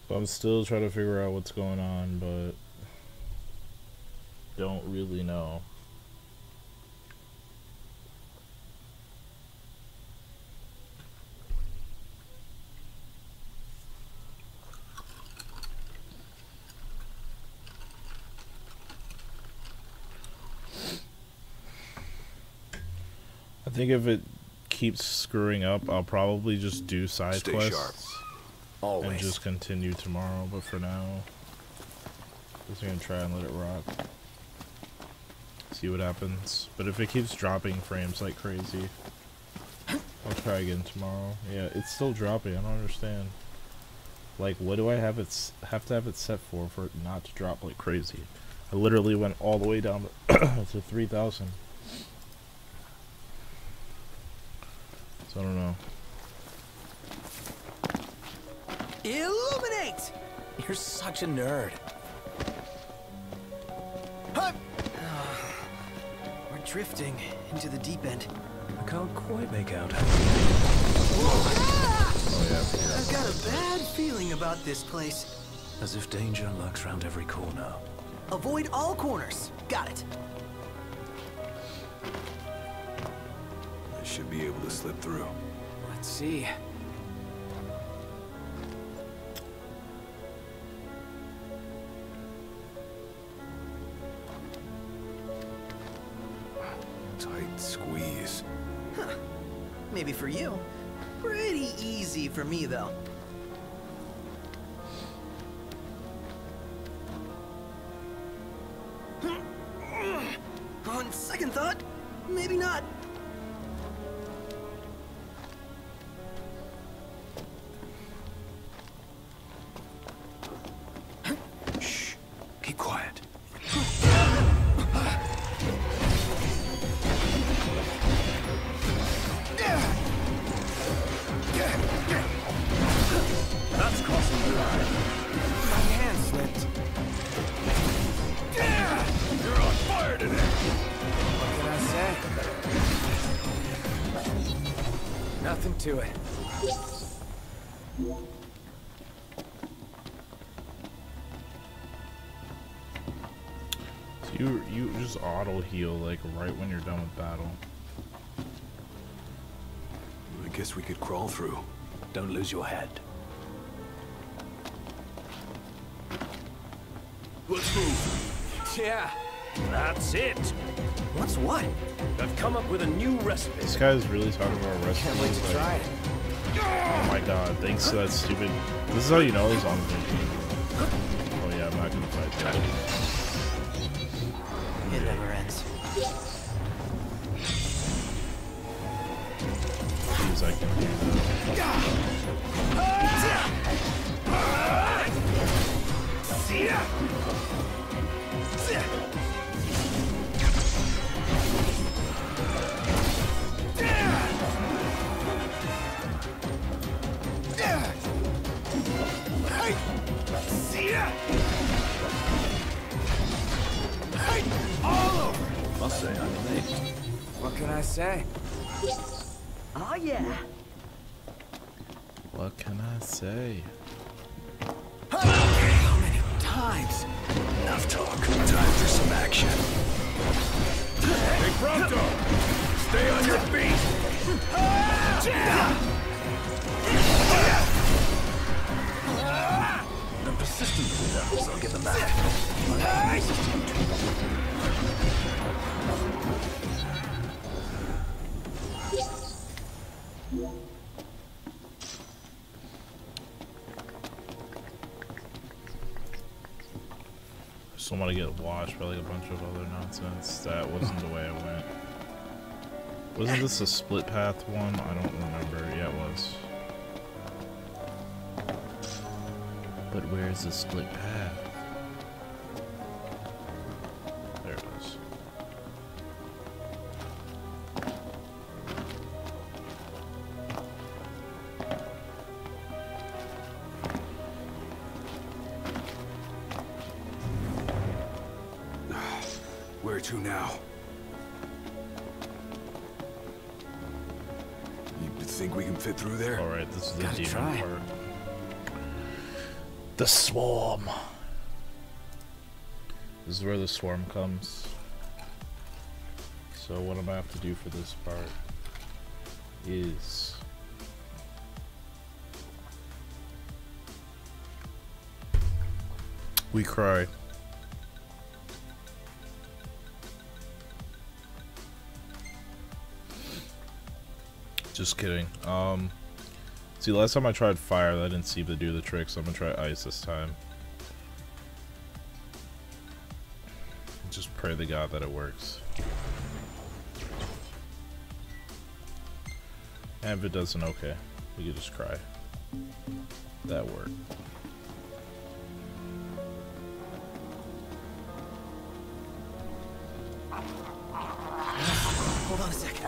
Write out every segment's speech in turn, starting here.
I'm still trying to figure out what's going on, but don't really know. I think if it keeps screwing up, I'll probably just do side Stay quests sharp. and Always. just continue tomorrow. But for now, just gonna try and let it rock. See what happens. But if it keeps dropping frames like crazy, I'll try again tomorrow. Yeah, it's still dropping. I don't understand. Like, what do I have to have it set for it not to drop like crazy? I literally went all the way down to 3,000. So I don't know. Illuminate! You're such a nerd. Huh. We're drifting into the deep end. I can't quite make out. Oh yeah. I've got a bad feeling about this place. As if danger lurks round every corner. Avoid all corners. Got it. I should be able to slip through. Let's see. Tight squeeze. Huh. Maybe for you. Pretty easy for me, though. On second thought, maybe not. Shh. Keep quiet. That's crossing the line. My hand slipped. You're on fire today! What can I say? Nothing to it. So you just auto heal like right when you're done with battle. I guess we could crawl through. Don't lose your head. Let's move! Yeah. That's it. What's what? I've come up with a new recipe. This guy's really talking about Can't wait recipes. to Like, try it. oh my god, thanks to that stupid. This is how you know it's on thinking. Oh yeah, I'm not gonna fight that. It never ends. Please, I can do Must say I'm amazed. What can I say? Oh yeah. What can I say? How many times? Enough talk. Time for some action. Hey, Prompto! Stay on your feet! I'm persistent with them, so I'll get them back. Just don't want to get washed by like a bunch of other nonsense. That wasn't the way I went. Wasn't this a split path one? I don't remember. Yeah, it was. But where's the split path? There it is. Where to now? You think we can fit through there? Alright, this is the Gotta demon try. part. The swarm. This is where the swarm comes. So what I'm gonna have to do for this part is we cry. Just kidding. See, last time I tried fire, that didn't seem to do the trick, so I'm gonna try ice this time. Just pray to God that it works. And if it doesn't, okay. We can just cry. That worked. Hold on a second.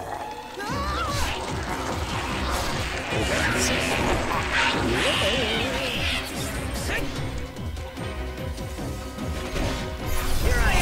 Here I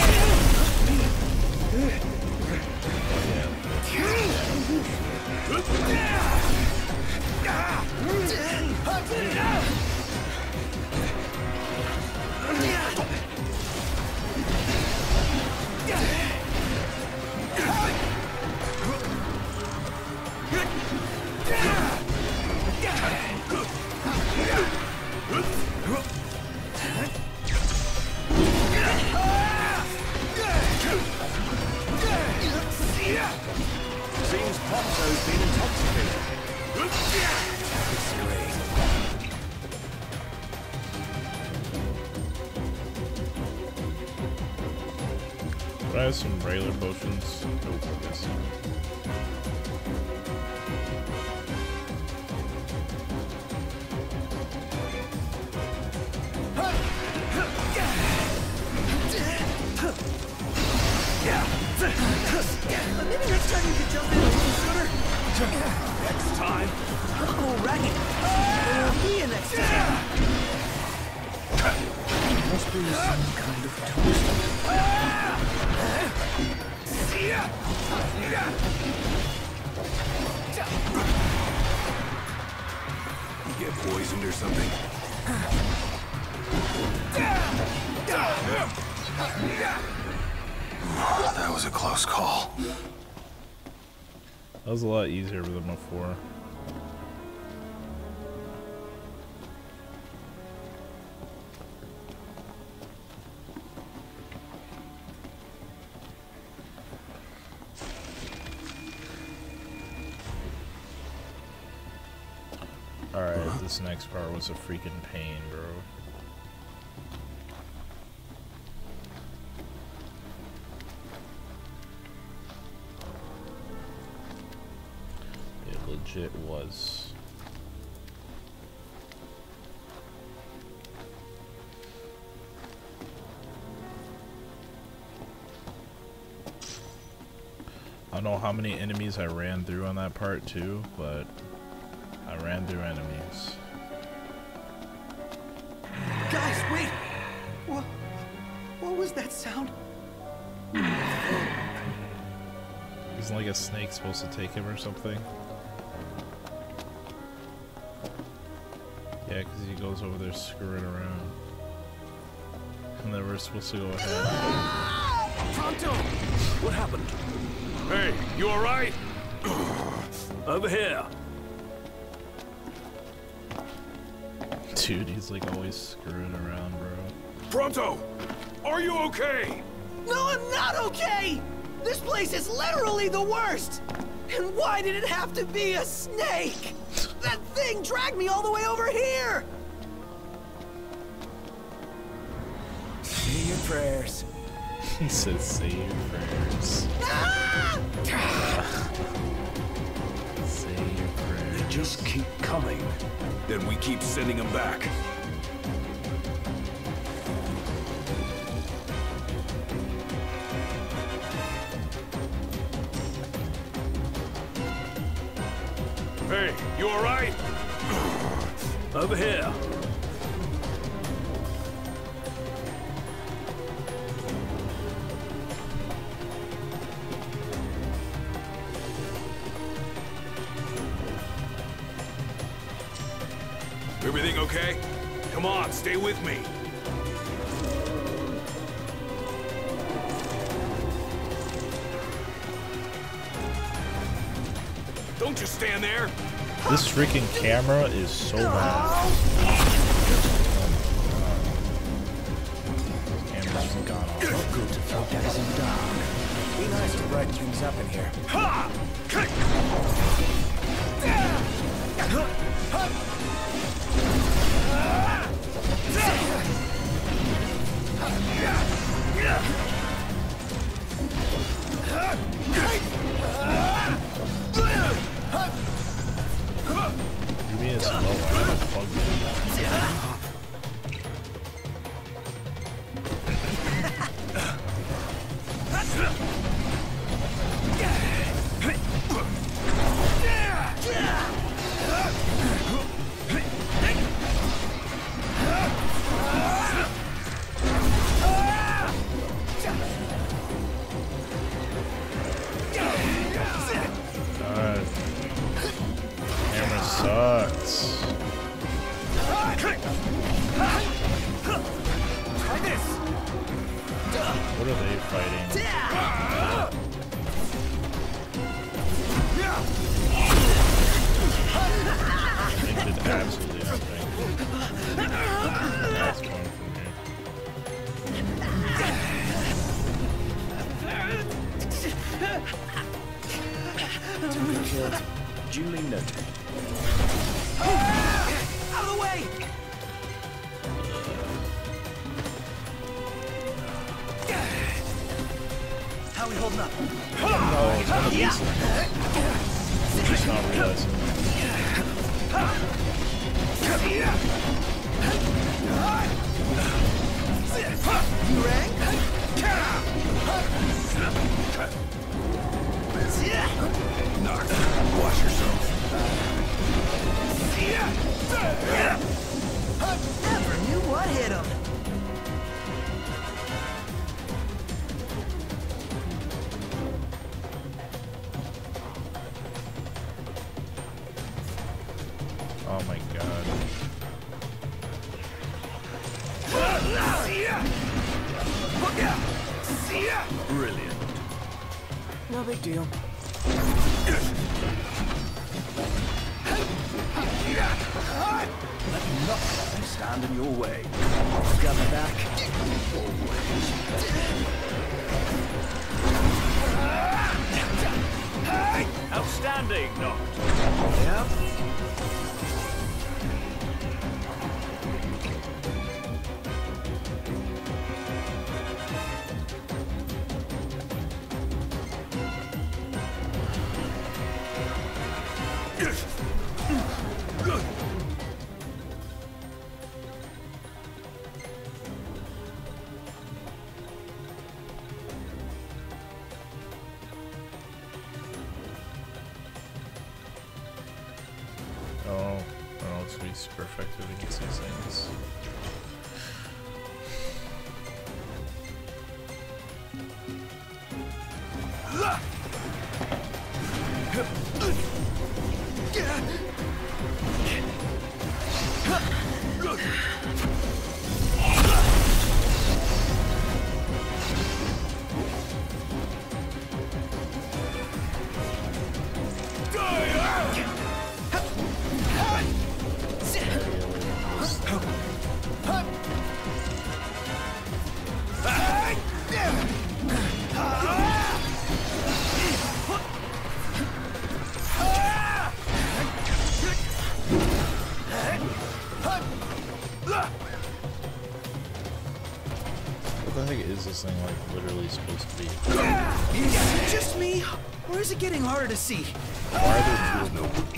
Seems Prompto's been intoxicated. But I have some regular potions. Go for this. Maybe next time you could jump in a little sooner. Next time. Oh, racket. We'll be in next time. Must be some kind of toast. You get poisoned or something? That was a close call. That was a lot easier than before. Alright, this next part was a freaking pain, bro. It legit was. I don't know how many enemies I ran through on that part too, but I ran through enemies. Guys, wait. What was that sound? Isn't like a snake supposed to take him or something? Yeah, because he goes over there screwing around. And then we're supposed to go ahead. Pronto! What happened? Hey, you alright? Over here. Dude, he's like always screwing around, bro. Pronto! Are you okay? No, I'm not okay! This place is literally the worst! And why did it have to be a snake? That thing dragged me all the way over here! Say your prayers. He said, say your prayers. Ah! Say your prayers. They just keep coming. Then we keep sending them back. Hey, you alright? Over here. Everything okay? Come on, stay with me. Don't just stand there. This freaking camera is so bad. Camera's gone off. Good to focus in dark. Be nice to brighten things up in here. Ha! Kick! You mean it's low? I haven't plugged it in. God. Camera sucks. What are they fighting? They did absolutely nothing. That's going from here. Two killed. Duly noted. Out of the way! How are we holding up? Oh, it's one of these things. I'm just not realizing. You rang? Knock. Watch yourself. Never knew what hit him. Oh my god. Brilliant. No big deal. Let nothing stand in your way. Got my back. Outstanding, Noct. Yep. Oh, well, it's be super effective against these things. What the heck is this thing like literally supposed to be? Is it just me? Or is it getting harder to see? Why are there two of them?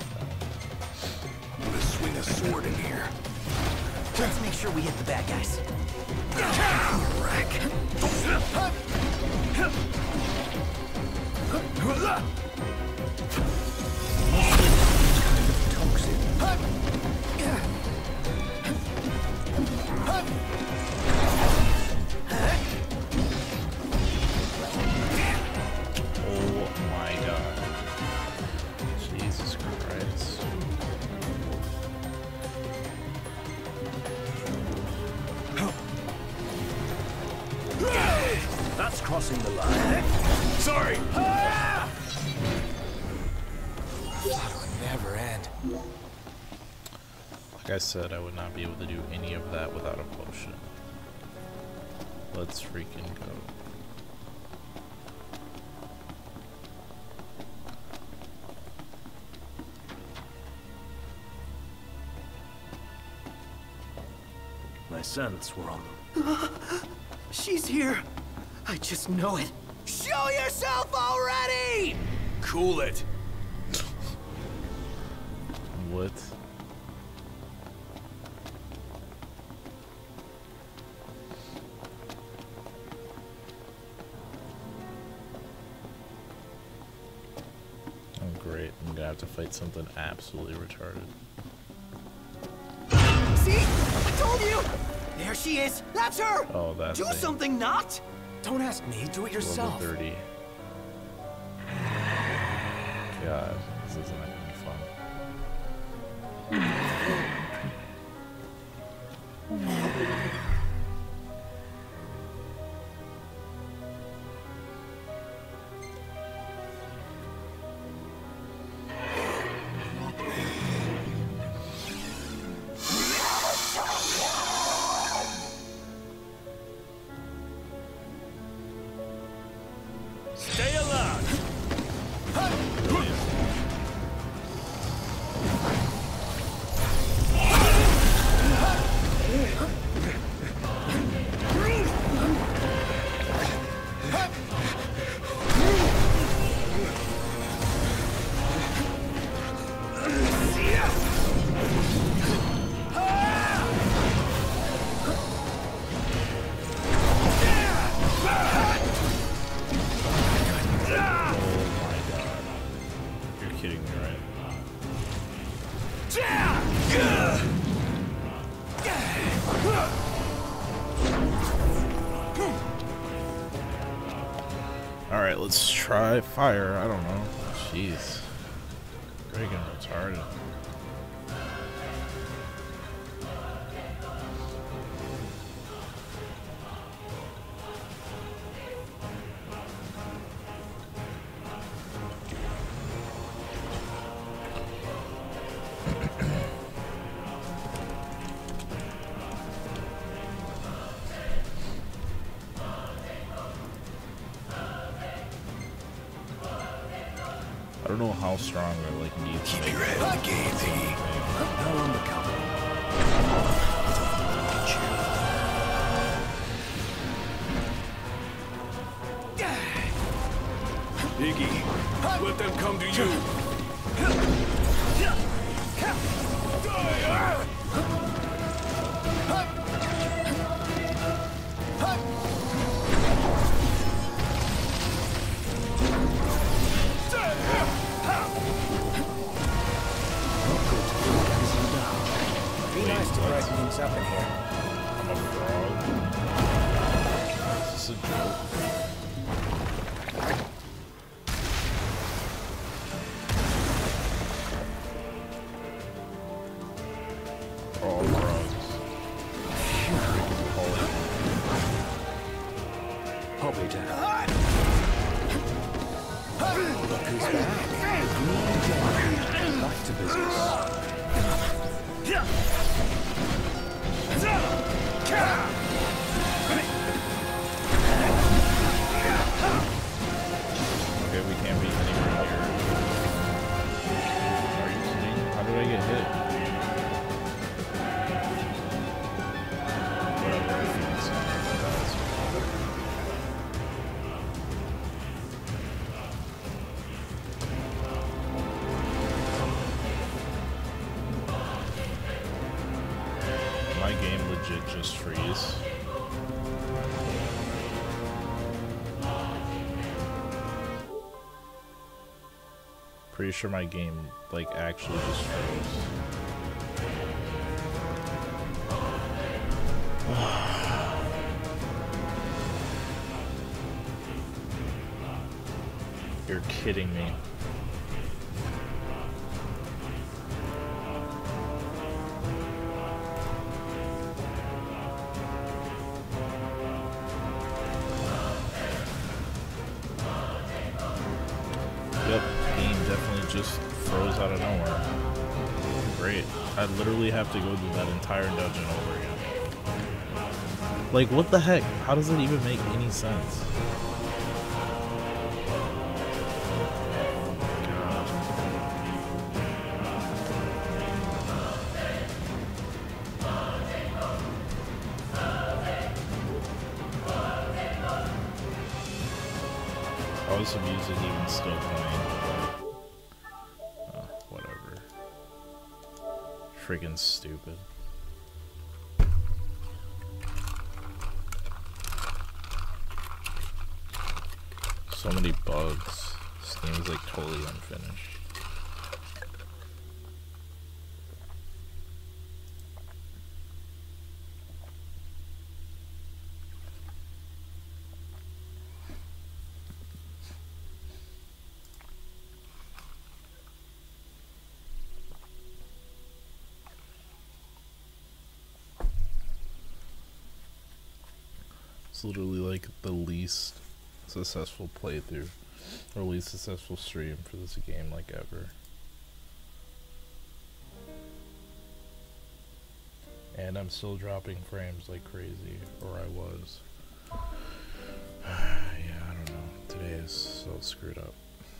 I'm gonna swing a sword in here. Let's make sure we hit the bad guys. Oh my god. Jesus Christ. crossing the line. Sorry! That'll never end. Like I said, I would not be able to do any of that without a potion. Let's freaking go. My scents were on them. She's here. I just know it. Show yourself already! Cool it! What? Oh great, I'm gonna have to fight something absolutely retarded. See? I told you! There she is! That's her! Oh, that Do thing. something, not! Don't ask me, do it Level yourself. 30. God, this isn't gonna be fun. Stay alive! You're kidding me, right? Alright, let's try fire. I don't know. Jeez. Freaking retarded. I don't know how strong I like need to Keep make your head on the game, Iggy. Now on the counter. Iggy, let them come to you. Be nice to brighten things up in here. I'm a frog. Is this a joke? All frogs. Freaking Polly. I'll be down. Look who's back. Back to business. Okay, we can't beat anywhere here. Are you kidding? How did I get hit? Whatever, I think it's my game legit just freeze. Pretty sure my game like actually just froze. You're kidding me. out of nowhere. Great. I literally have to go through that entire dungeon over again. Like, what the heck? How does it even make any sense? How is the music even still playing? Whatever. Freaking stupid. So many bugs. This game is like totally unfinished. It's literally like the least successful playthrough or least successful stream for this game like ever. And I'm still dropping frames like crazy, or I was. Yeah, I don't know. Today is so screwed up.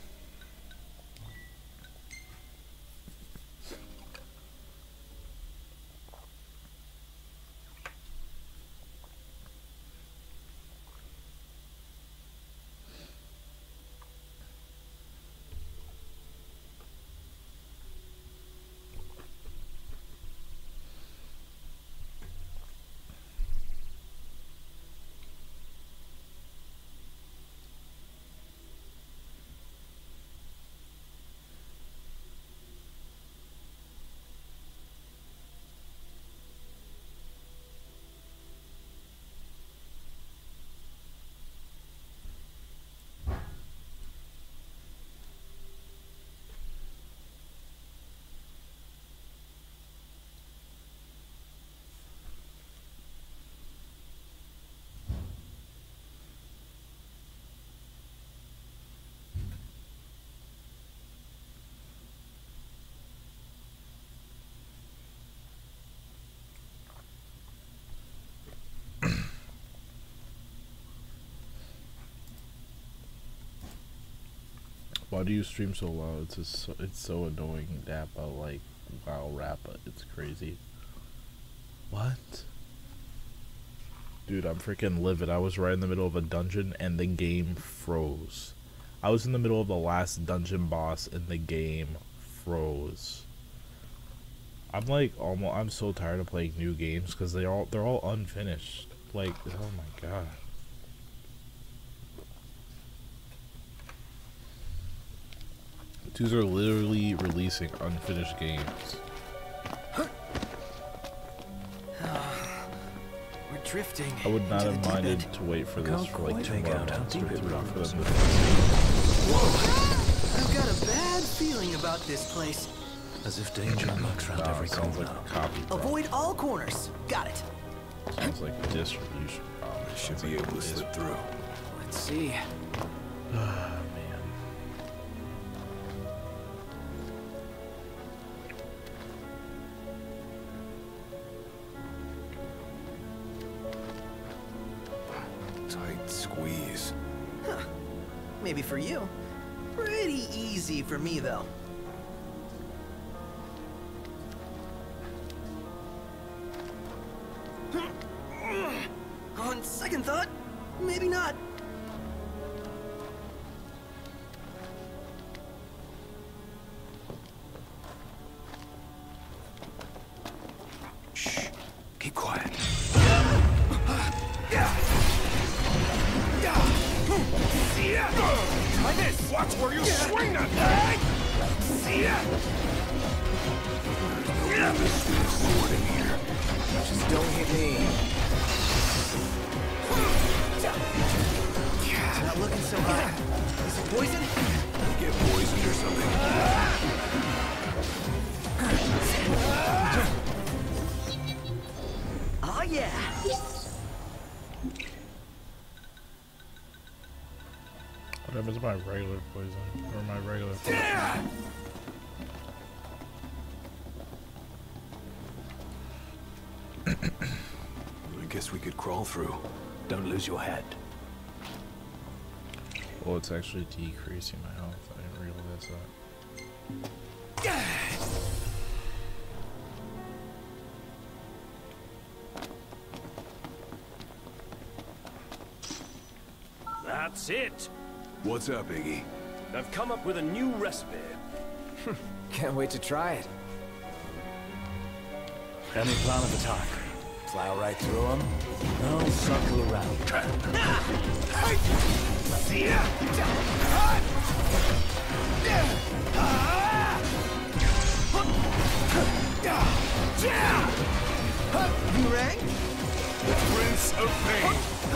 Why do you stream so loud? It's just it's so annoying. Dappa, like, wow, Rappa, it's crazy. What? Dude, I'm freaking livid. I was right in the middle of a dungeon and the game froze. I was in the middle of the last dungeon boss and the game froze. I'm like almost. I'm so tired of playing new games because they're all unfinished. Like, oh my god. Dudes are literally releasing unfinished games. We're drifting. I would not into have the deep minded end. to wait for this for like 2 more months or 3 for them to. Whoa! I've got a bad feeling about this place. As if danger lurks round every Sounds corner. like a copy problem. Avoid all corners. Got it. Sounds like a distribution problem. Should be able to slip through. Let's see. Man. Tight squeeze. Huh. Maybe for you. Pretty easy for me, though. On second thought, maybe not. Shh. Keep quiet. Try this. Watch where you swing that. See ya. Sword in here. Just don't hit me. It's not looking so hot. Is it poison? Get poisoned or something. Oh yeah. What happens to my regular poison? Or my regular poison? I guess we could crawl through. Don't lose your head. Oh, it's actually decreasing my health. I didn't realize that. That's it. What's up, Iggy? I've come up with a new recipe. Can't wait to try it. Any plan of attack? Plow right through them. No, circle around. You rang? Prince of Pain.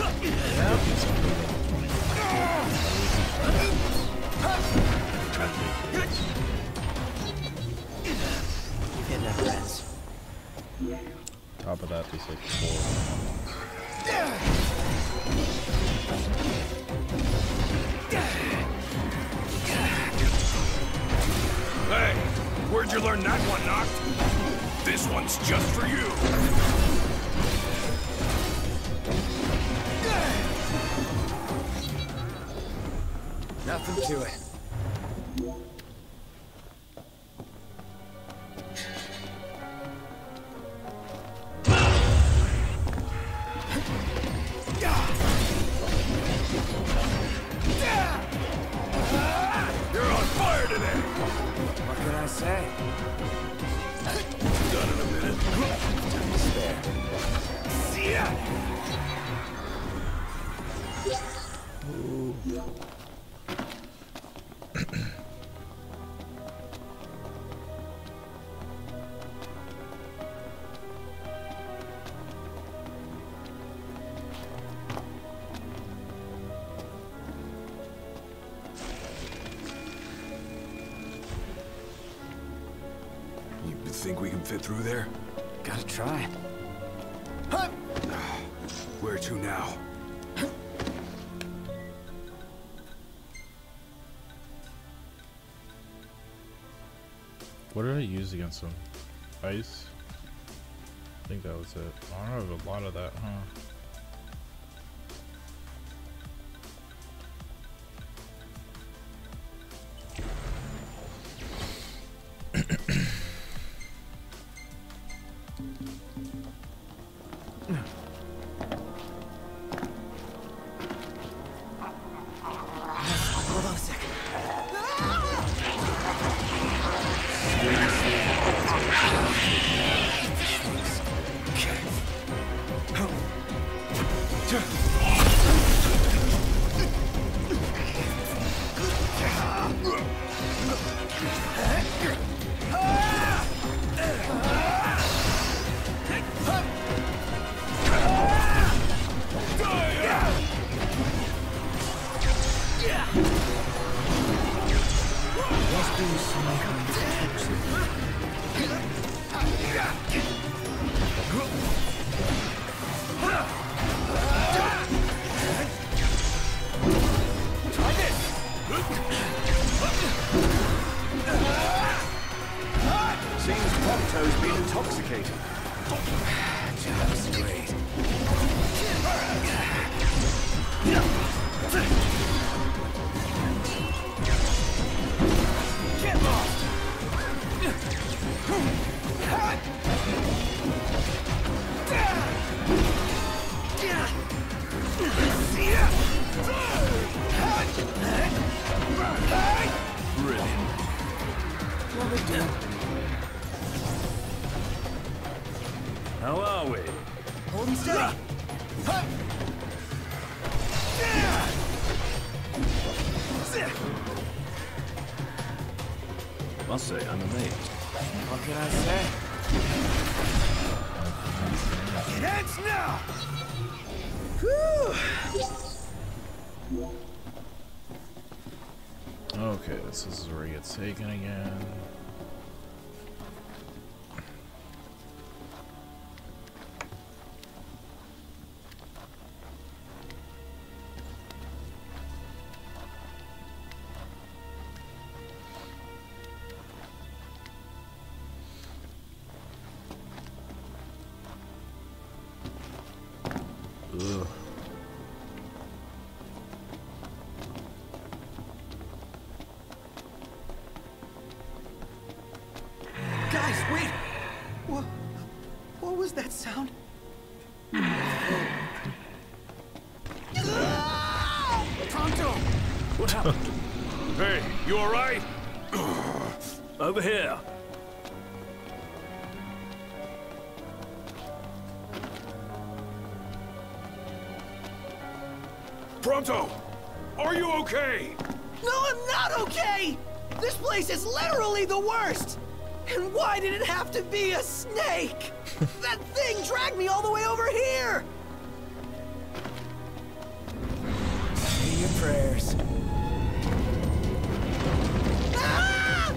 It never ends. Top of that is like 4. Hey, where'd you learn that one, Noct? This one's just for you. Nothing to it. You're on fire today. What can I say? Done in a minute. Time to spare. See ya. You think we can fit through there? Gotta try. Where to now? What did I use against him? Ice? I think that was it. I don't have a lot of that, huh? Hold on a second. Seems Prompto's been intoxicated. Just great. Get lost! Brilliant. No big deal. How are we? Holding steady. Must say, I'm amazed. What can I say? Heads now! Okay, this is where he gets taken again. Ugh. Guys, wait! What was that sound? Pronto! What happened? Hey, you alright? Over here. Pronto! Are you okay? No, I'm not okay! This place is literally the worst! And why did it have to be a snake? That thing dragged me all the way over here! Say your prayers. Ah!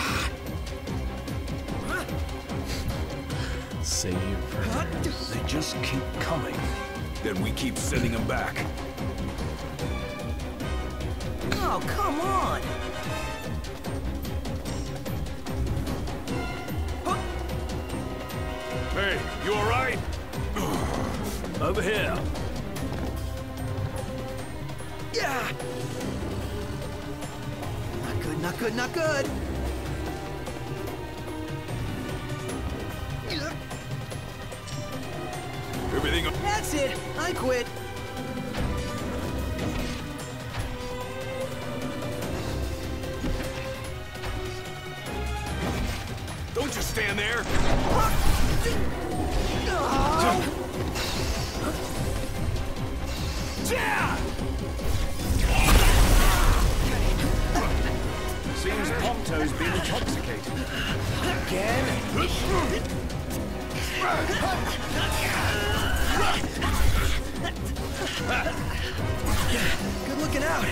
Save prayers. They just keep coming. Then we keep sending them back. Oh, come on! Hey, you alright? Over here. Yeah! Not good, not good, not good! Everything That's it! I quit! Don't just stand there! Seems Ponto's been intoxicated. Good looking out!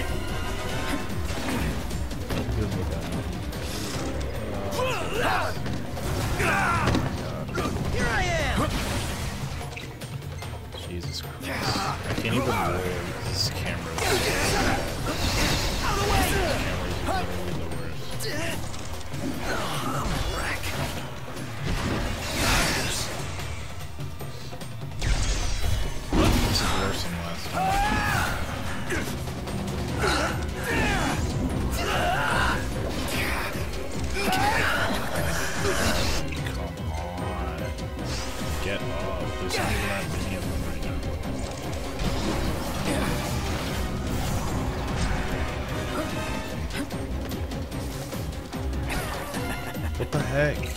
Good with that. Here I am! Jesus Christ. I can't even load this camera. Out of the way! Camera's literally the worst. I'm a wreck. This is worse than last time. Come on. Get up. There's not even that many of them right now. What the heck?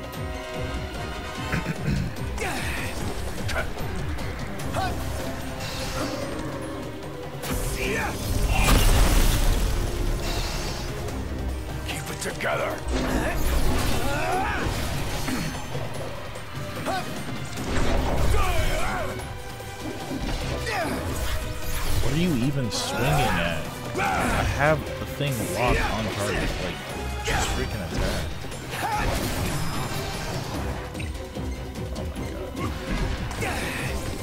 Keep it together! What are you even swinging at? I have the thing locked on target. Like, just freaking attack. Oh my god.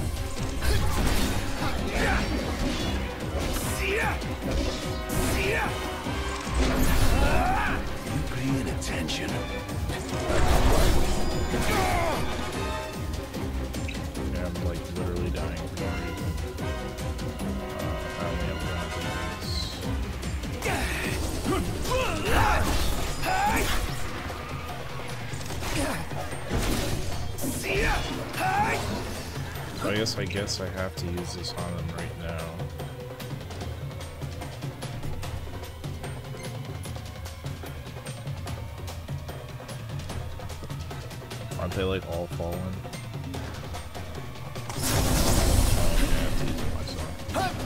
You paying attention? Yeah, I'm like literally dying for no reason. I only have one of these. So I guess I have to use this on them right now. Aren't they like all fallen? Oh, yeah, I have to use it myself.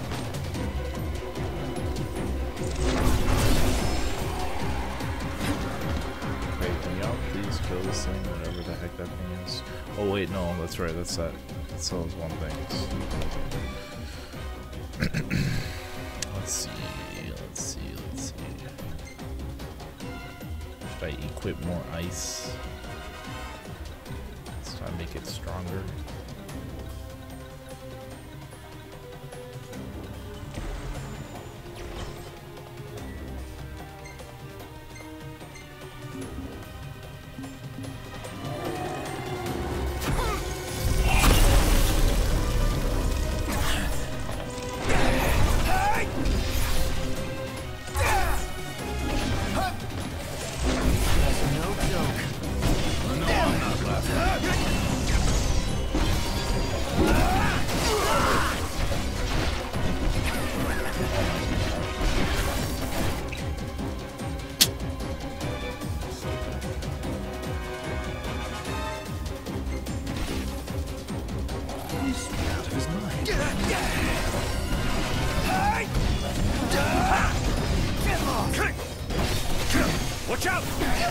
Wait, can y'all please kill this thing, whatever the heck that thing is? Oh wait, no, that's right, that's that. That's those one things. Let's see. Should I equip more ice? So I make it stronger. must be out of his mind. Watch out!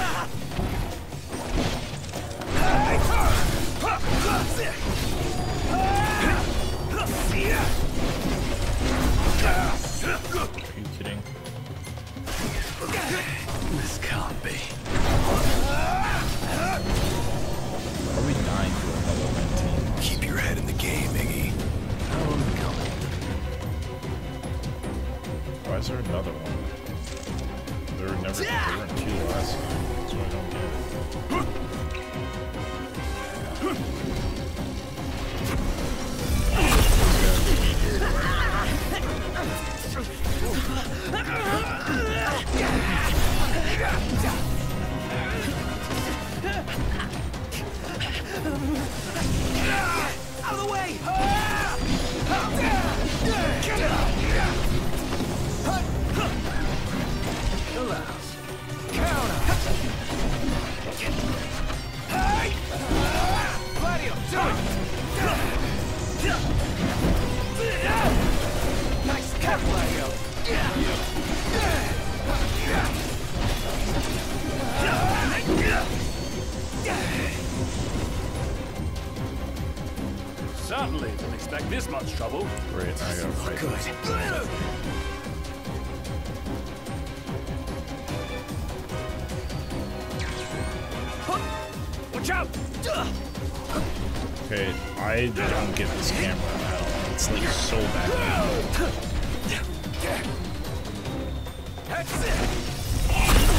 Are you kidding? This can't be. Are we dying to another 19? Keep your head in the game, Iggy. I'm coming. Why is there another one? There were two last time, so I don't get it. Out of the way! Nice cut, Gladio! Certainly didn't expect this much trouble. Great, I gotta fight this. Watch out! Okay, I don't get this camera at all. It's like so bad. That's it!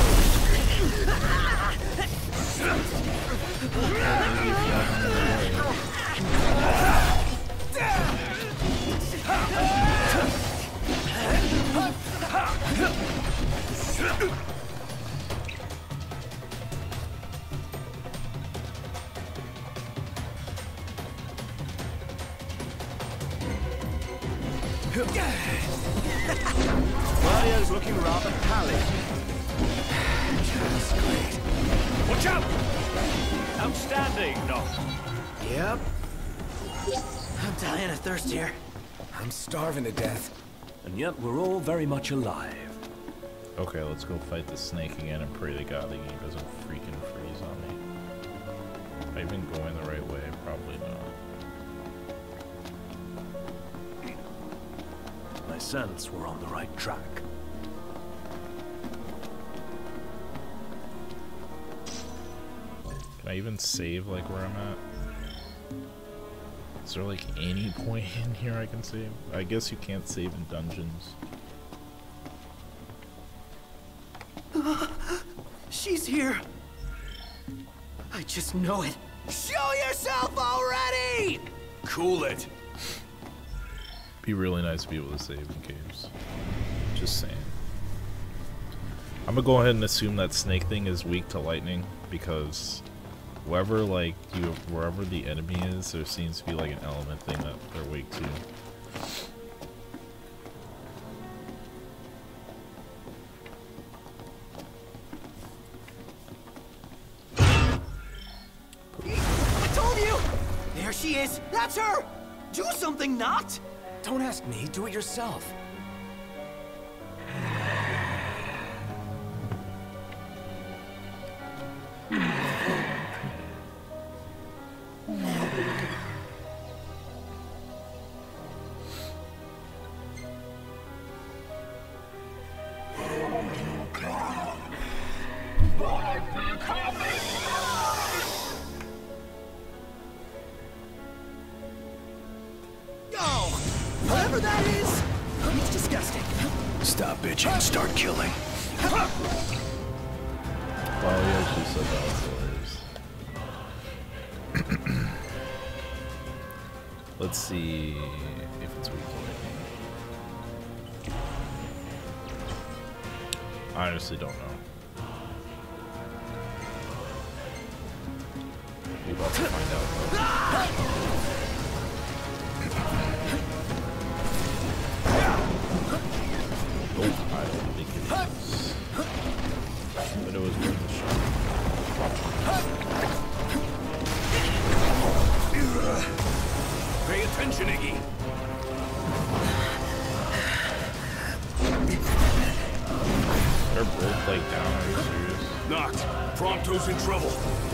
Gladio's looking rather pallid. Just great. Watch out! Outstanding, Doc. Yep. I'm dying of thirst here. I'm starving to death. And yet we're all very much alive. Okay, let's go fight the snake again and pray to God that he doesn't freaking freeze on me. Have I been going the right way? Probably not. I sense we're on the right track. Can I even save like where I'm at? Is there like any point in here I can save? I guess you can't save in dungeons. She's here. I just know it. Show yourself already! Cool it. Be really nice to be able to save in caves. Just saying. I'm gonna go ahead and assume that snake thing is weak to lightning because wherever wherever the enemy is, there seems to be like an element thing that they're weak to. I told you! There she is! That's her! Do something, not! Don't ask me, do it yourself. Oh! Whatever that is! It's disgusting. Stop bitching and start killing. Well, he actually said that was hilarious. Let's see if it's weak to lightning. I honestly don't know. We're about to find out. Oh, I don't think it is. But it was worth a shot. Pay attention, Iggy. They're both like down. Are you serious? Knocked. Prompto's in trouble.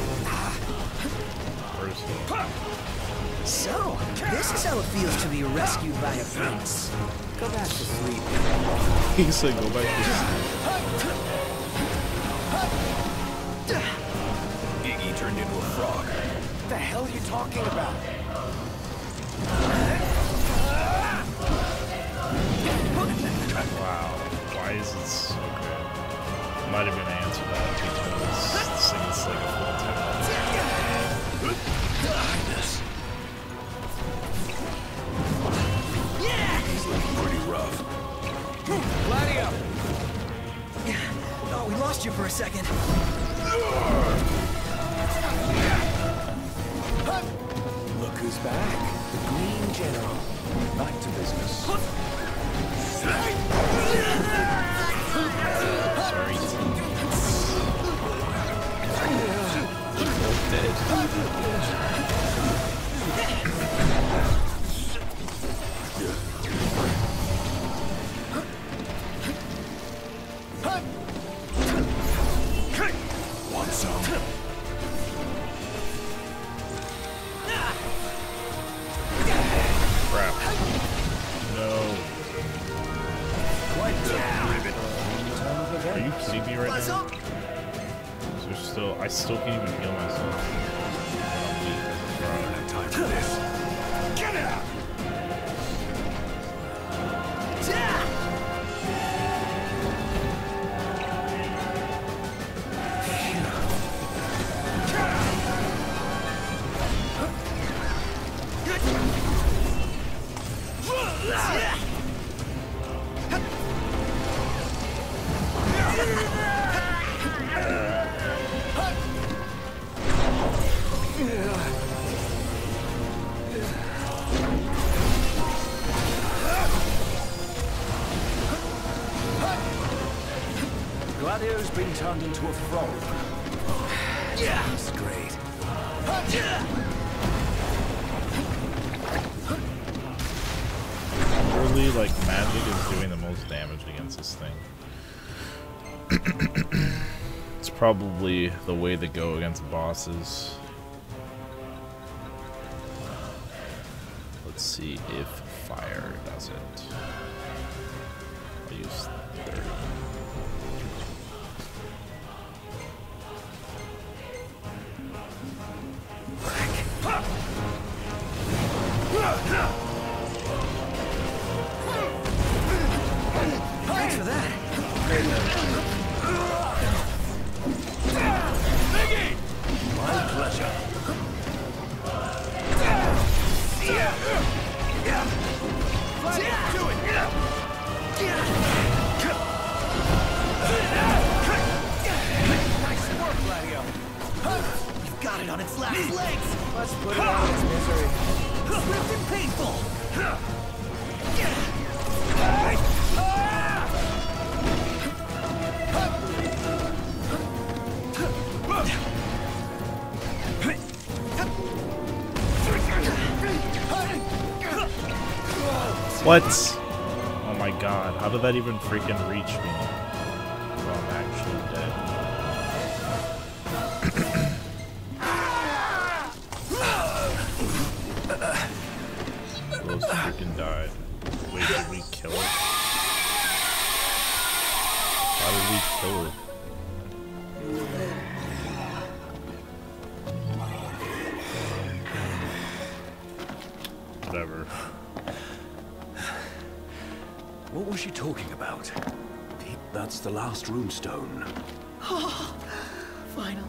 Where's he? So, this is how it feels to be rescued by a prince. Go back to sleep. He's like, go back to Iggy turned into a frog. What the hell are you talking about? Wow. Why is it so good? Might have been answered that because this thing is like a full tempo. He's looking pretty rough. Gladio! Oh, we lost you for a second. Look who's back. The Green General. Back to business. Sorry, both dead. Want some? Crap. No. Are you kidding me right Buzz now? up! I still can't even heal myself. I'm weak as a frog. Have time for this. Get it out! Gladio's been turned into a frog. That's great. Literally, like, magic is doing the most damage against this thing. It's probably the way to go against bosses. Let's see if fire does it. I'll use 30. Thanks for that. My pleasure. Nice work, Gladio. You've got it on its last legs. Let's put it out of its misery. Swift and painful. What? Oh my god, how did that even freaking reach me? Well, I'm actually dead. Those freaking died. Wait, did we kill it? How did we kill it? Whatever. What was she talking about? That's the last runestone. Final.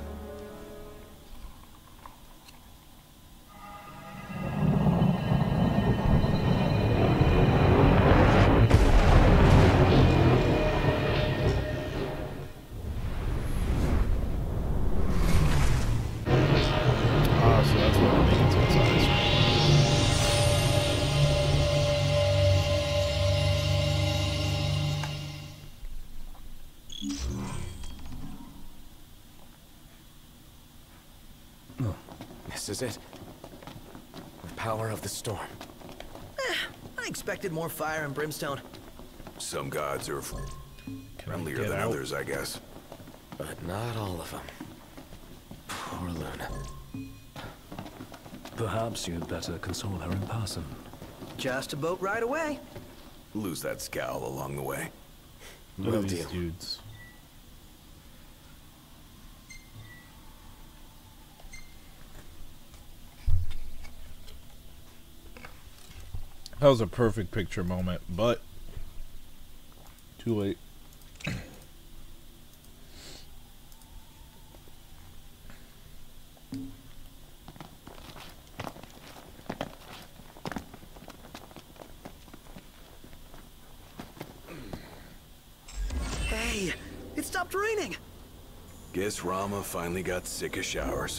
Ah, so that's what I think it's outside. This is it. The power of the storm. I expected more fire and brimstone. Some gods are Can I friendlier get than out? others, I guess. But not all of them. Poor Luna. Perhaps you'd better console her in person. Just a boat ride away. Lose that scowl along the way. Look Will at these do. dudes. That was a perfect picture moment, but too late. Hey, it stopped raining. Guess Rama finally got sick of showers.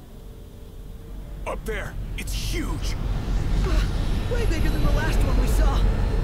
Up there! It's huge! Way bigger than the last one we saw.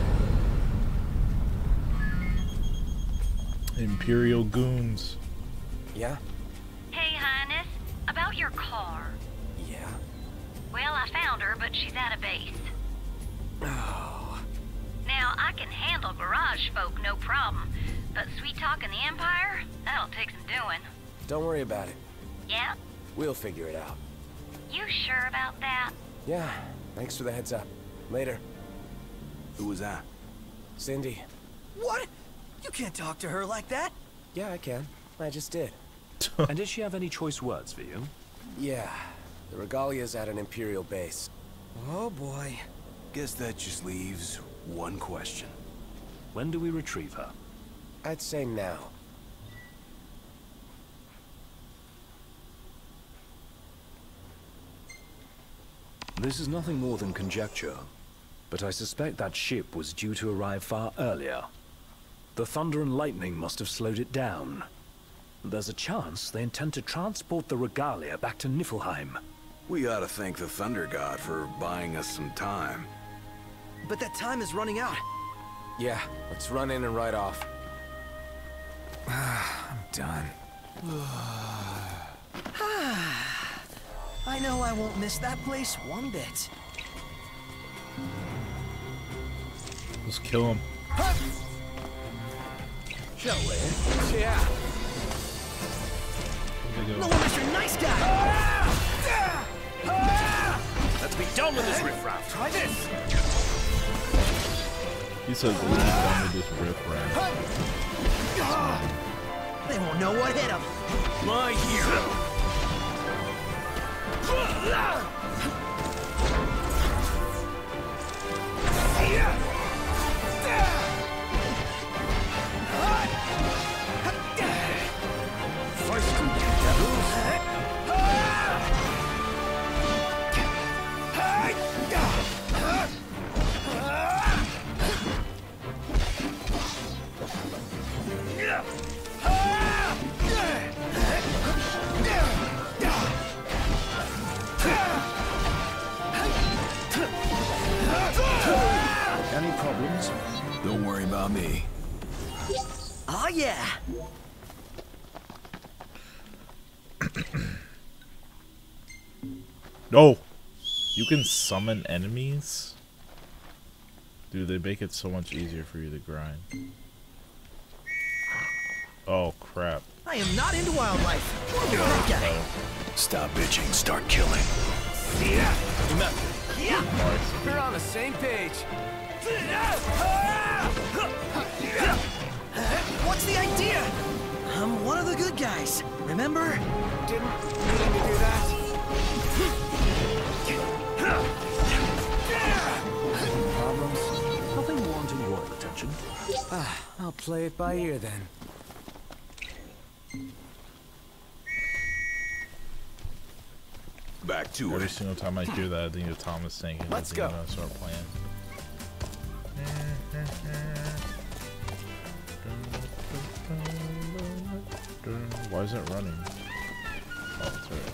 Imperial goons. Yeah? Hey, Highness. About your car. Yeah? Well, I found her, but she's out of base. Oh. Now, I can handle garage folk, no problem. But sweet-talking the Empire? That'll take some doing. Don't worry about it. Yeah? We'll figure it out. You sure about that? Yeah, thanks for the heads up. Later. Who was that? Cindy. What? You can't talk to her like that. Yeah, I can. I just did. And does she have any choice words for you? Yeah, the Regalia's at an Imperial base. Oh boy. Guess that just leaves one question. When do we retrieve her? I'd say now. This is nothing more than conjecture, but I suspect that ship was due to arrive far earlier. The thunder and lightning must have slowed it down. There's a chance they intend to transport the Regalia back to Niflheim. We ought to thank the Thunder God for buying us some time. But that time is running out. Yeah, let's run in and ride off. I'm done. I know I won't miss that place one bit. Let's kill him. Shall we? Yeah. There you No go. one Mr. Nice Guy! Let's be done with this riffraff. Try this! He said, "Let's be done with this riffraff." They won't know what hit him. My hero! Any problems? Don't worry about me. Oh yeah! No! You can summon enemies? Dude, they make it so much easier for you to grind. Oh, crap. I am not into wildlife. Or the bad guy. Stop bitching, start killing. Yeah! Nice. We're on the same page. What's the idea? I'm one of the good guys, remember? Didn't mean to do that. Problems? Nothing wanting royal attention. I'll play it by ear then. Back to Every it. single time I hear that, I think of Thomas saying, Let's go. Start playing. Why is it running? Oh, it's alright.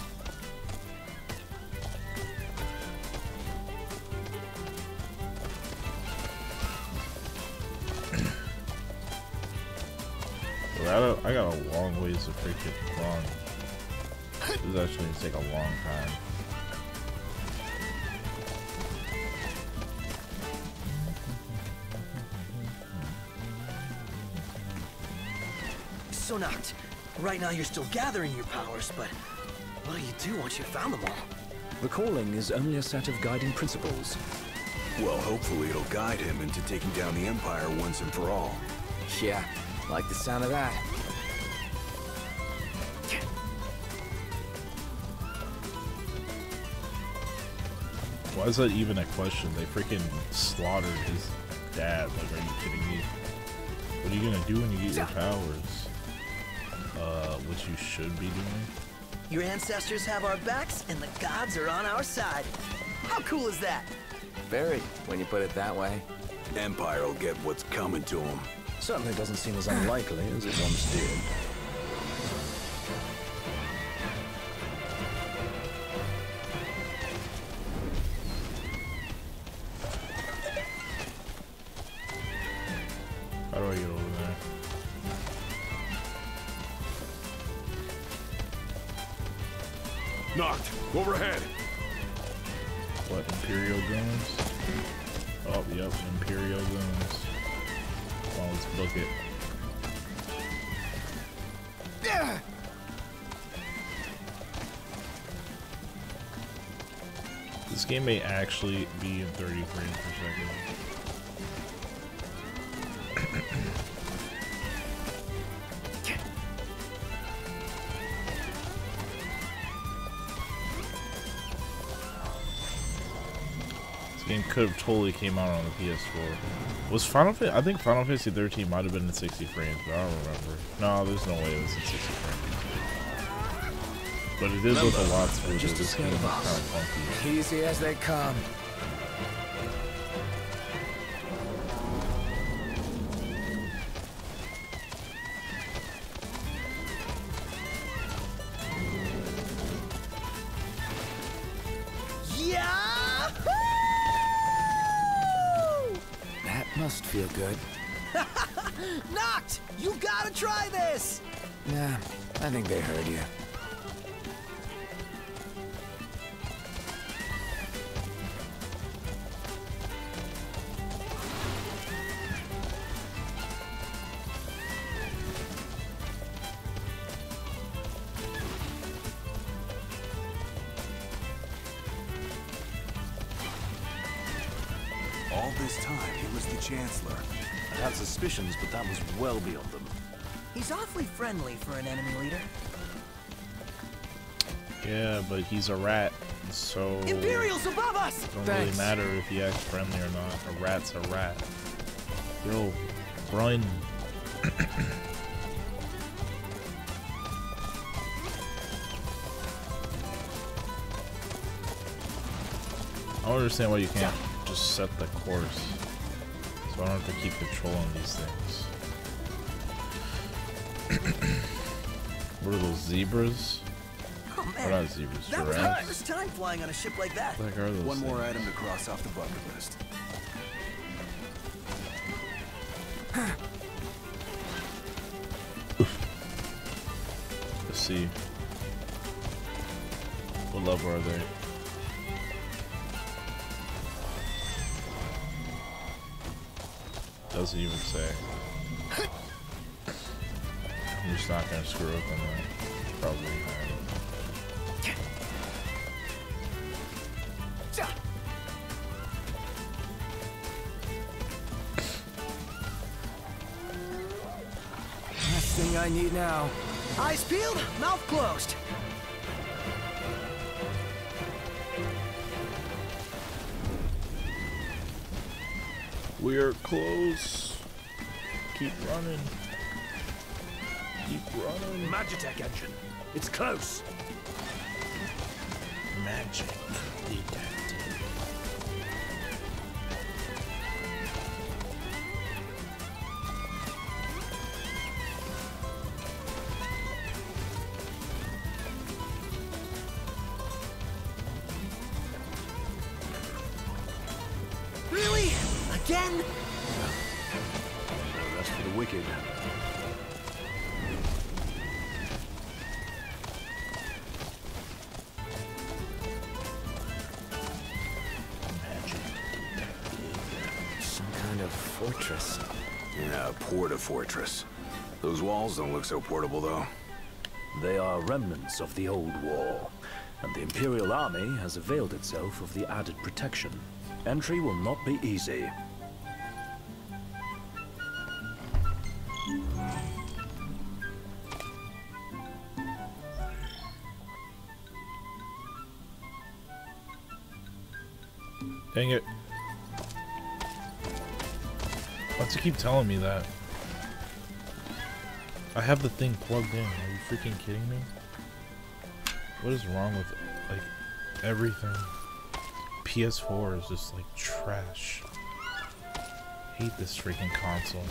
Well, I got a long ways to freaking run. This is actually gonna take a long time. So Noct, right now you're still gathering your powers, but what do you do once you've found them all? The calling is only a set of guiding principles. Well, hopefully it'll guide him into taking down the Empire once and for all. Yeah, like the sound of that. Why is that even a question? They freaking slaughtered his dad. Like, are you kidding me? What are you gonna do when you get your powers? Which you should be doing. Your ancestors have our backs, and the gods are on our side. How cool is that? Very, when you put it that way. Empire will get what's coming to him. Certainly doesn't seem as unlikely as it once did. How do I get over there? Noct, overhead. What, Imperial guns? Oh, yep, Imperial guns. Well, let's book it. This game may actually be in 30 frames per second. This game could have totally came out on the PS4. Was Final Fantasy? I think Final Fantasy 13 might have been in 60 frames, but I don't remember. No, there's no way it was in 60 frames. But it is with a lot smoother. Just This game is kind of funky. Easy as they come. Yahoo! That must feel good. Noct! You gotta try this! Nah, I think they heard you. All this time, he was the Chancellor. I had suspicions, but that was well beyond them. He's awfully friendly for an enemy leader. Yeah, but he's a rat, so Imperials above us! it don't really matter if he acts friendly or not. A rat's a rat. Yo, run. I don't understand why you can't just set the course, so I don't have to keep controlling these things. What are those, zebras? Oh Or man, not zebras, that was my giraffes? first time flying on a ship like that. What the heck are those One more things? item to cross off the bucket list. Let's see. What level are they? Doesn't even say. I'm just not gonna screw up on that. Probably not. Last thing I need now. Eyes peeled, mouth closed. We're close. Keep running. Keep running. Magitech engine. It's close. Magic detected. Really? Again? No rest for the wicked. Some kind of fortress. Yeah, Porta Fortress. Those walls don't look so portable, though. They are remnants of the old war, and the Imperial Army has availed itself of the added protection. Entry will not be easy. Dang it. Why'd you keep telling me that? I have the thing plugged in. Are you freaking kidding me? What is wrong with, like, everything? PS4 is just, like, trash. Hate this freaking console.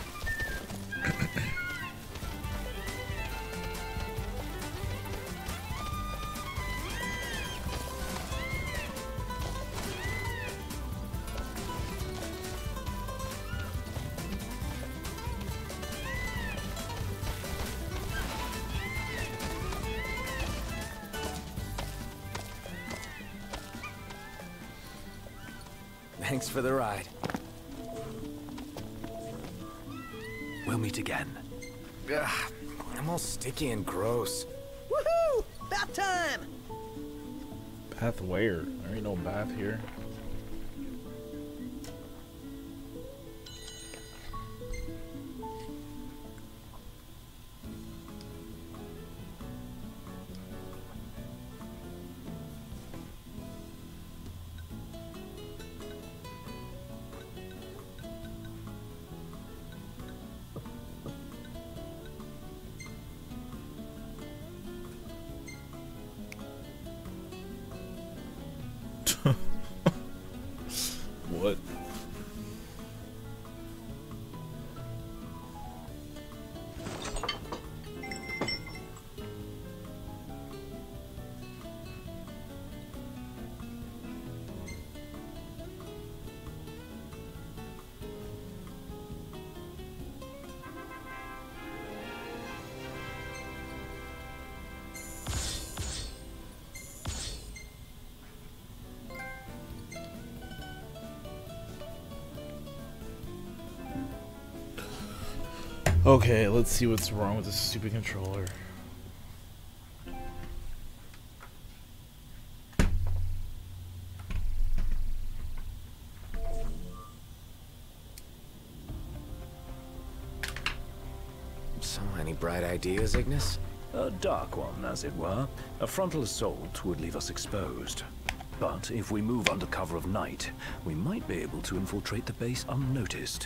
Thanks for the ride. We'll meet again. Ugh, I'm all sticky and gross. Woohoo! Bath time! Bath where? There ain't no bath here. What? Okay, let's see what's wrong with this stupid controller. So many bright ideas, Ignis. A dark one, as it were. A frontal assault would leave us exposed. But if we move under cover of night, we might be able to infiltrate the base unnoticed.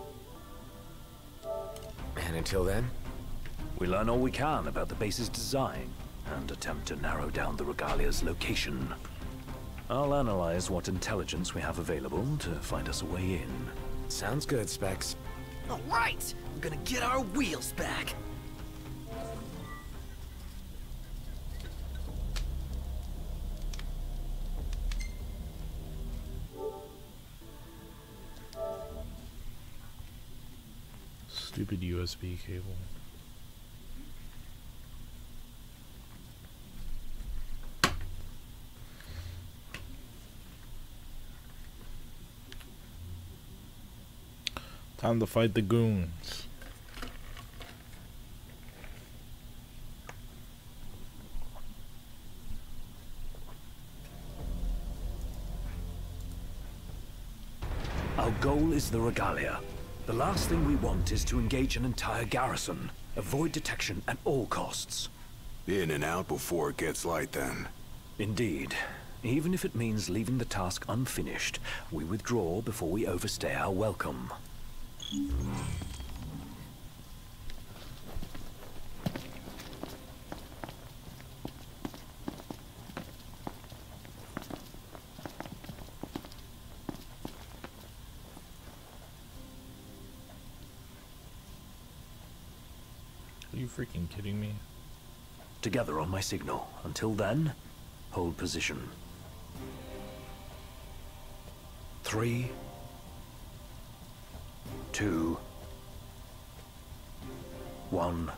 And until then? We learn all we can about the base's design, and attempt to narrow down the Regalia's location. I'll analyze what intelligence we have available to find us a way in. Sounds good, Specs. All right! We're gonna get our wheels back. Stupid USB cable. Time to fight the goons. Our goal is the Regalia. The last thing we want is to engage an entire garrison. Avoid detection at all costs. In and out before it gets light, then. Indeed. Even if it means leaving the task unfinished, we withdraw before we overstay our welcome. Are you freaking kidding me? Together on my signal. Until then, hold position. 3, 2, 1.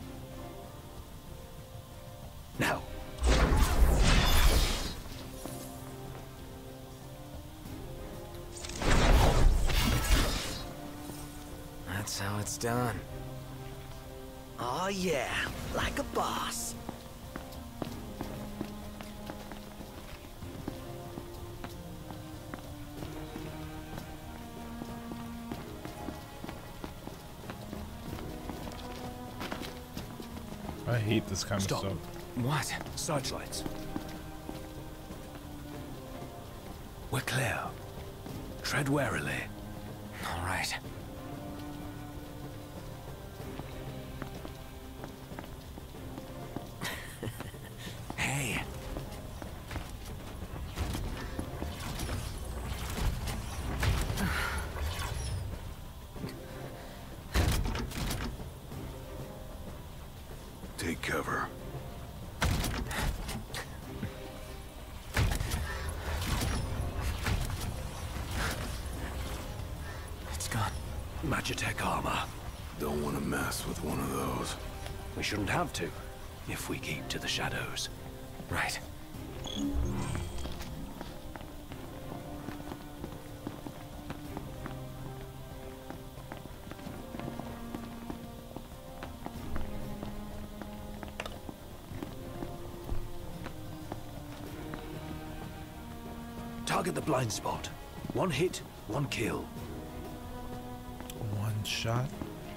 Now. it's done. Oh yeah, like a boss. I hate this kind Stop. of stuff. What? Searchlights. We're clear. Tread warily. All right. Hey. Take cover. It's gone. Magitech armor. Don't want to mess with one of those. We shouldn't have to, if we keep to the shadows. Right. Target the blind spot. One hit, one kill. One shot.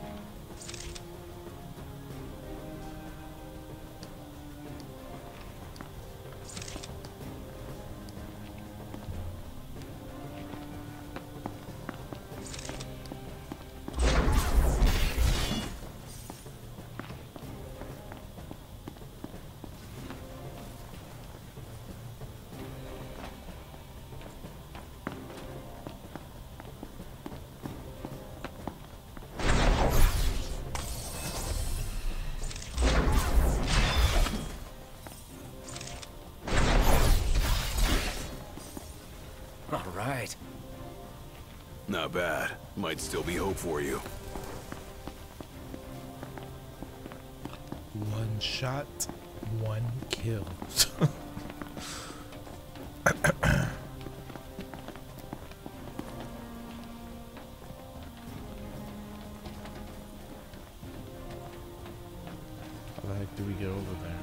All right. Not bad. Might still be hope for you. One shot, one kill. How the heck do we get over there?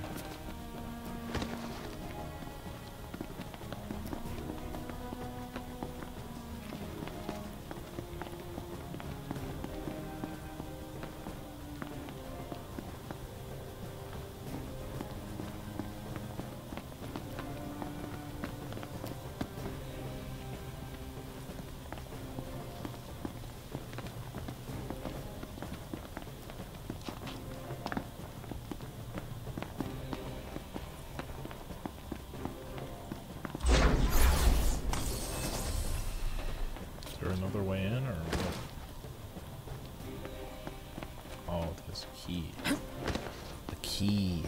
Is there another way in, or what? Oh, there's a key. The key.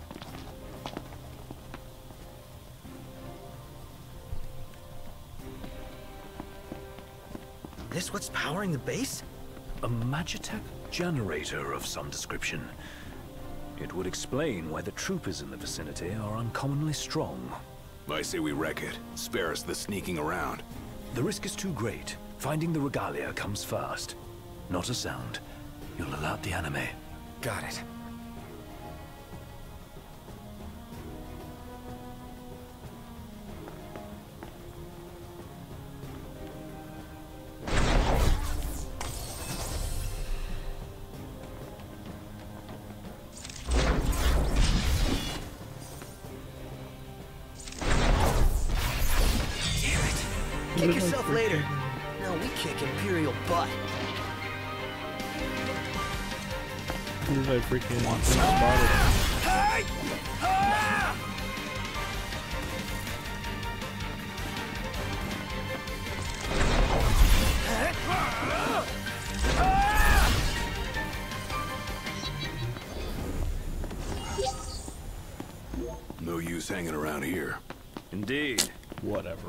This what's powering the base? A Magitech generator of some description. It would explain why the troopers in the vicinity are uncommonly strong. I say we wreck it. Spare us the sneaking around. The risk is too great. Finding the regalia comes first. Not a sound. You'll alert the enemy. Got it. Kick yourself later. No, we kick Imperial butt. Who did I freaking spotted? No use hanging around here. Indeed. Whatever.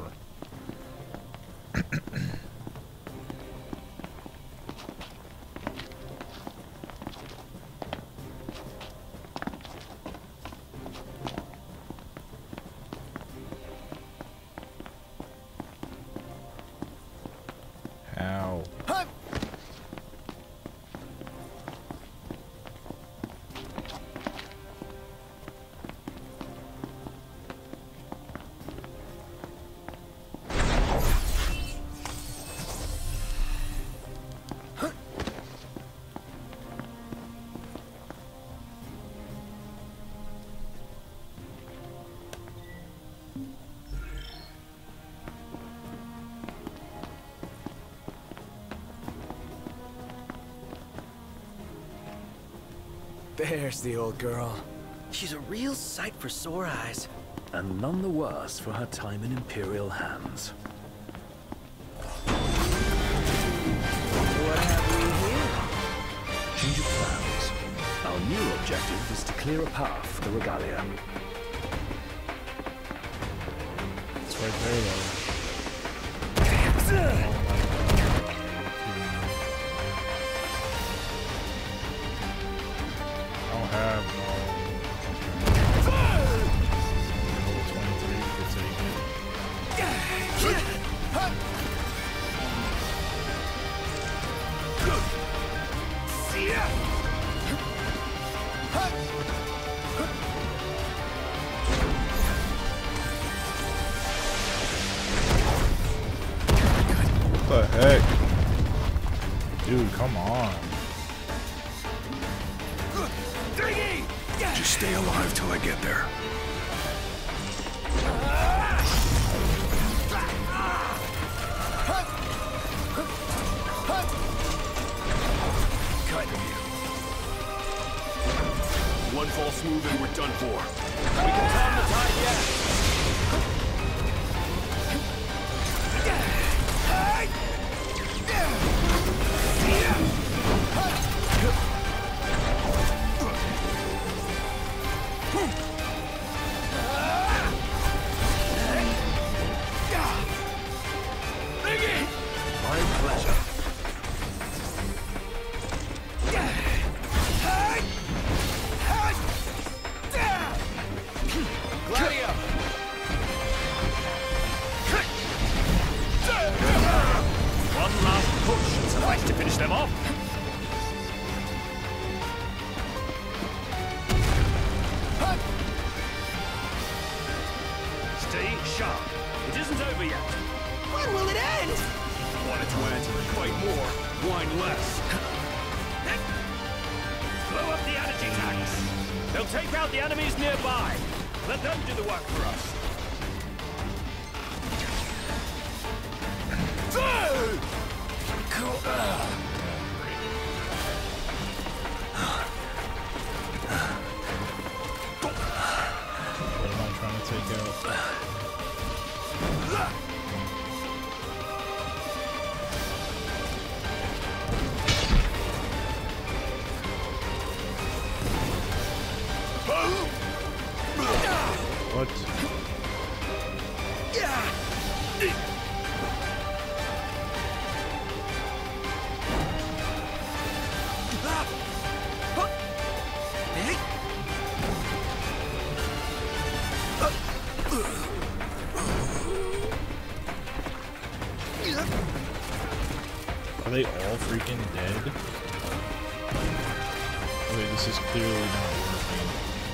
How? There's the old girl. She's a real sight for sore eyes. And none the worse for her time in Imperial hands. What have we here? Change of plans. Our new objective is to clear a path for the Regalia. It's right there, though. I don't have level 23 to take it. What the heck? Dude, come on. Just stay alive till I get there. One false move and we're done for. We can turn the tide yet. My pleasure. Gladio! One last push and suffice to finish them off. Stay sharp. It isn't over yet. When will it end? Wanted to answer and fight more, whine less. Blow up the energy tanks. They'll take out the enemies nearby. Let them do the work for us. What am I trying to take out? What? Are they all freaking dead? Okay, this is clearly not working.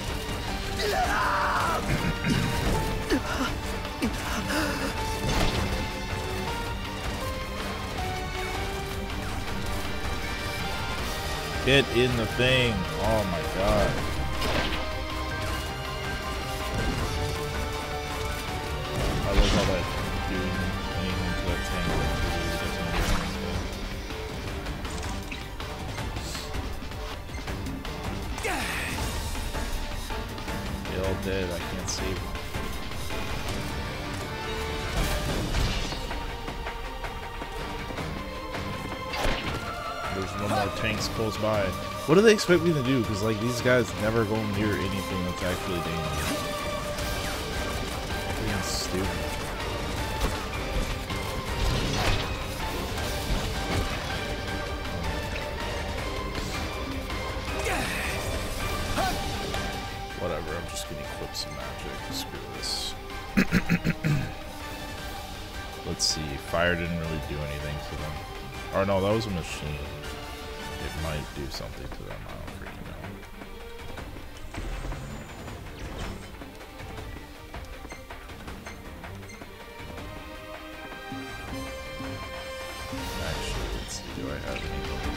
Get in the thing. Oh my god. I love how that doing anything to that tank really doesn't do anything. They're all dead. I can't save them. There's no more tanks close by. What do they expect me to do? Because like these guys never go near anything that's actually dangerous. Freaking stupid. Whatever, I'm just gonna equip some magic. Screw this. Let's see. Fire didn't really do anything to them. Or no, that was a machine. It might do something to them. I don't freaking know. Actually, let's see. Do I have any of those?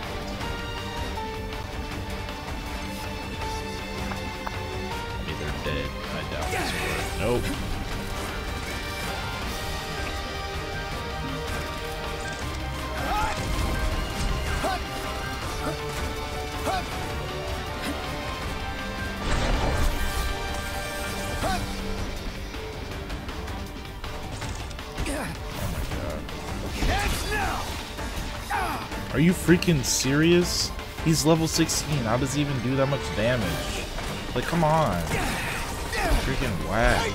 I mean, they're dead. I doubt this will work. Nope. Are you freaking serious? He's level 16. How does he even do that much damage? Like, come on. Freaking whack.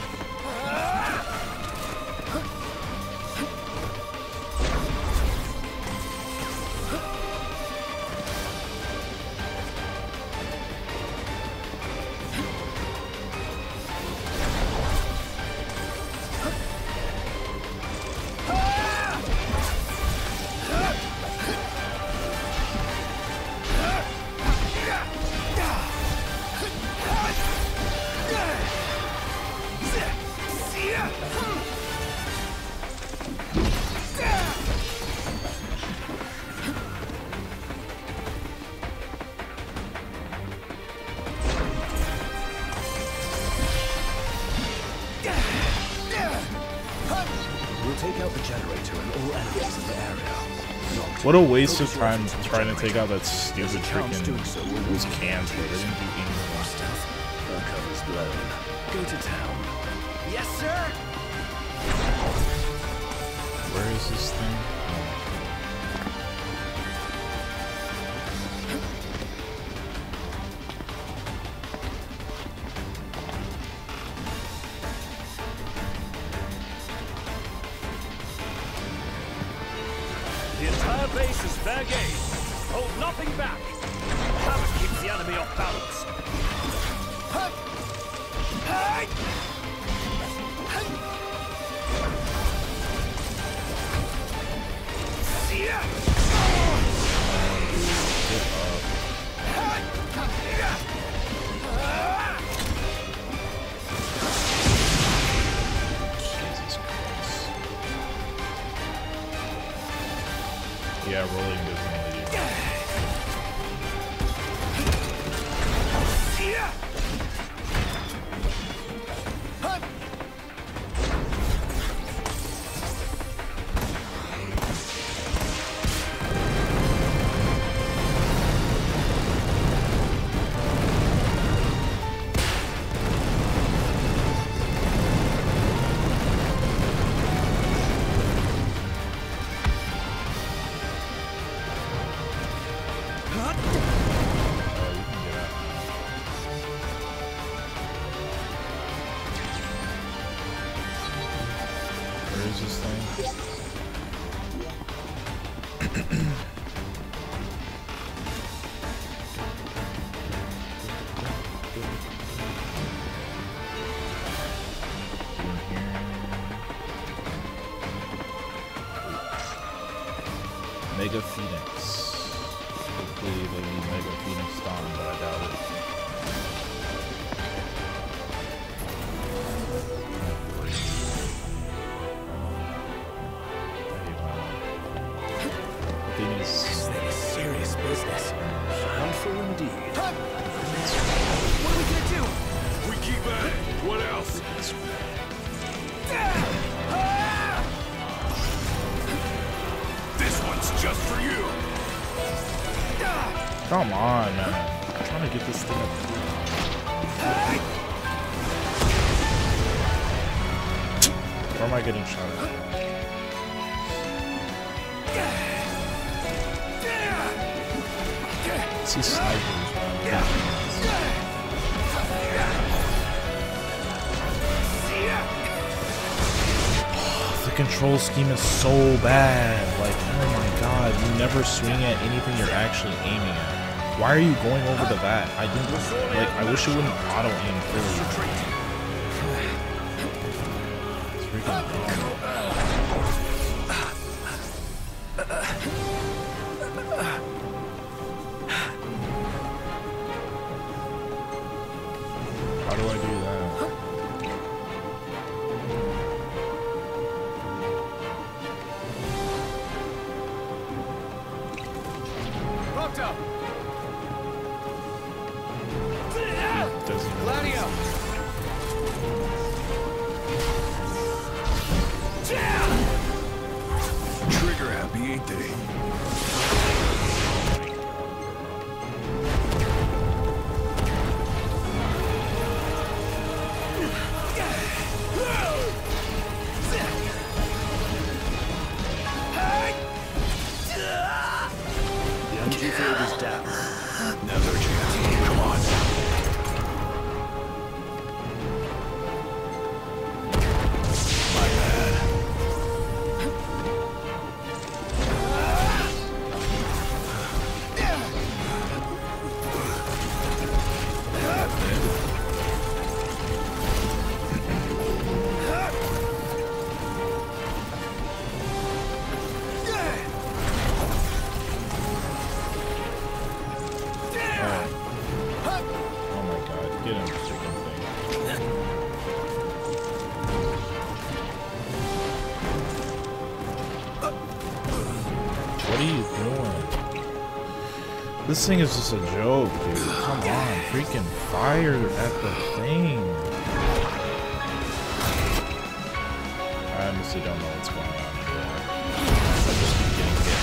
What a waste of time trying to take out that stupid freaking those cans, bro. They didn't do anything. More stuff. Our cover's blown. Go to town. Yes, sir. Where is this thing? The entire base is fair game. Hold nothing back. Hammer keeps the enemy off balance. Yeah, rolling doesn't really do that. Where is this thing? Mega Phoenix. Hopefully they need Mega Phoenix Dawn, but I doubt it. This thing is serious business. Handful indeed. What are we gonna do? We keep at it. What else? This one's just for you. Come on, man. I'm trying to get this thing up. Where am I getting shot at? See snipers, man. The control scheme is so bad. Like, oh my god, you never swing at anything you're actually aiming at. Why are you going over to that? I didn't, like, I wish it wouldn't auto aim through. It's freaking dumb. How do I do that? Proto! It doesn't. Gladio! Trigger happy, ain't they? Get him, chicken thing. What are you doing? This thing is just a joke, dude. Come on, freaking fire at the thing. I honestly don't know what's going on here. I just keep getting hit.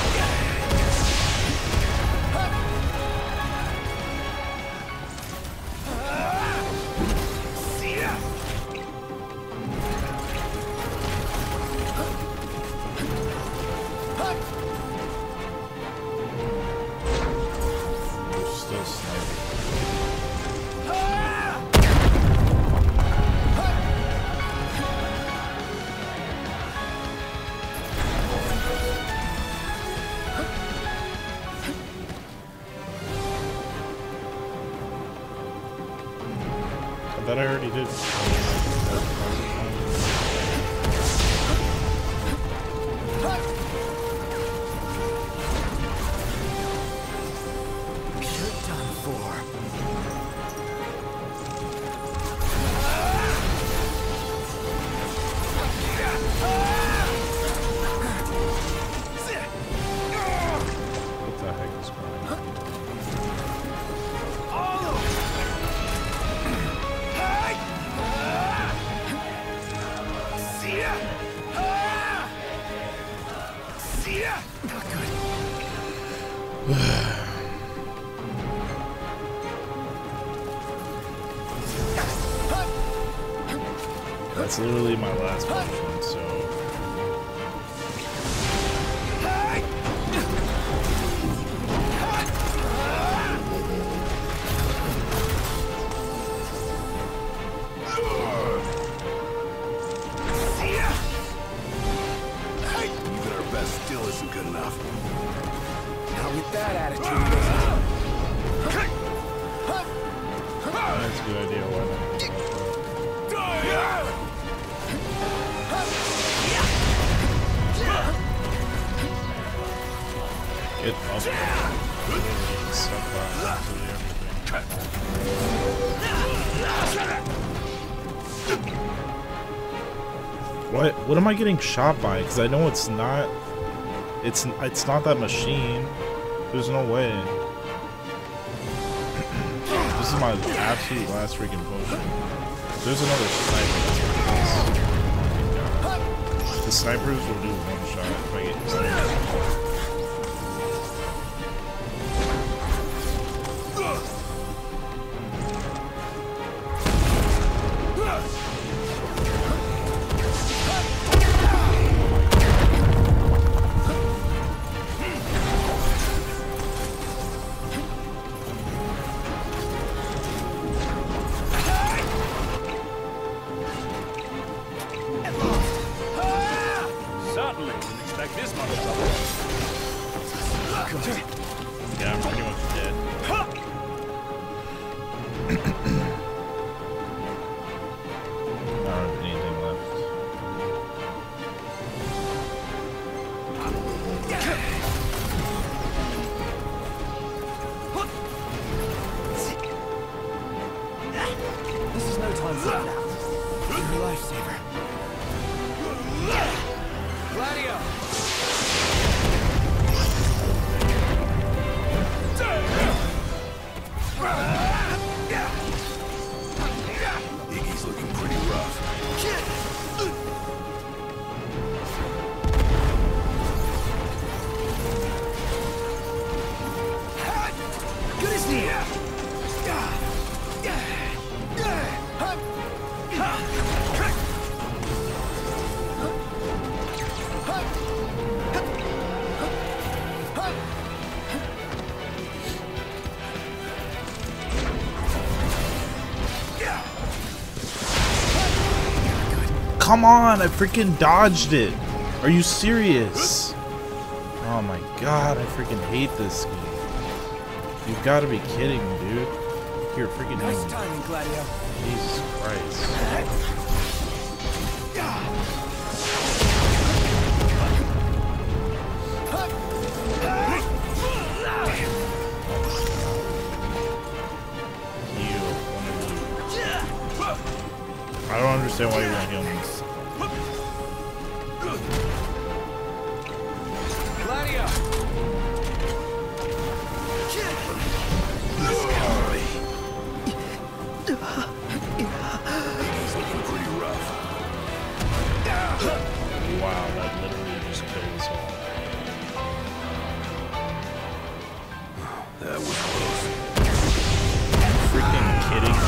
Still sniping. I thought I already did. You're done for. What the heck is going on? That's literally my last punishment, so... Even our best still isn't good enough. Now with that attitude, That's a good idea, why not? Get up there. Step back, absolutely everything. What am I getting shot by? Because I know it's not. It's not that machine. There's no way. This is my absolute last freaking potion. There's another sniper. The snipers will do one shot if I get snipers. Certainly didn't expect this much trouble. Yeah, I'm pretty much dead. I don't have anything left. this is no time for that. You're a lifesaver. Gladio! Iggy's looking pretty rough. Good as new. Come on, I freaking dodged it. Are you serious? Oh my god, I freaking hate this game. You've got to be kidding me, dude. Here, freaking Nice hang. timing, Gladio. Jesus Christ. Heal, one of you. I don't understand why you won't heal me. Gladio! It's looking pretty rough. Wow, that literally just killed us all. That was close. Freaking kidding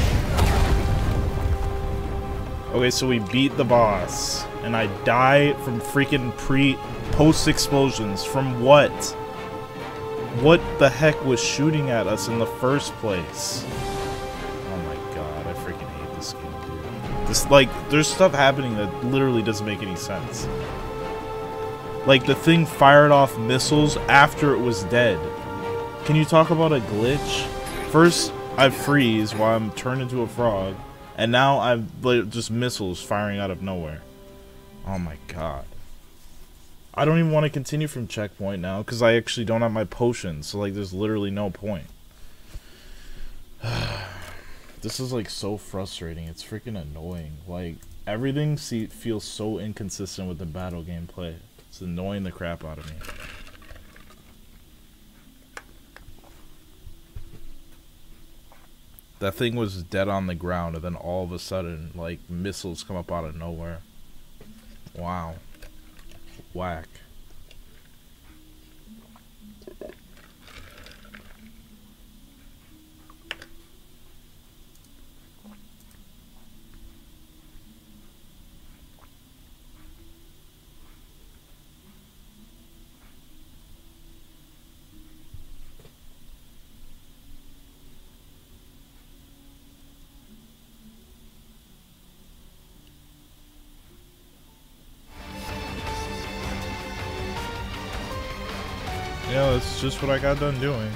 me? Okay, so we beat the boss, and I die from freaking post explosions. From what? What the heck was shooting at us in the first place? Oh my god, I freaking hate this game, dude. This, like, there's stuff happening that literally doesn't make any sense. Like, the thing fired off missiles after it was dead. Can you talk about a glitch? First, I freeze while I'm turned into a frog, and now I'm like, just missiles firing out of nowhere. Oh my god. I don't even want to continue from checkpoint now, because I actually don't have my potions, so like there's literally no point. This is like so frustrating, it's freaking annoying. Like, everything feels so inconsistent with the battle gameplay. It's annoying the crap out of me. That thing was dead on the ground, and then all of a sudden, like, missiles come up out of nowhere. Wow. Whack. Yeah, that's just what I got done doing.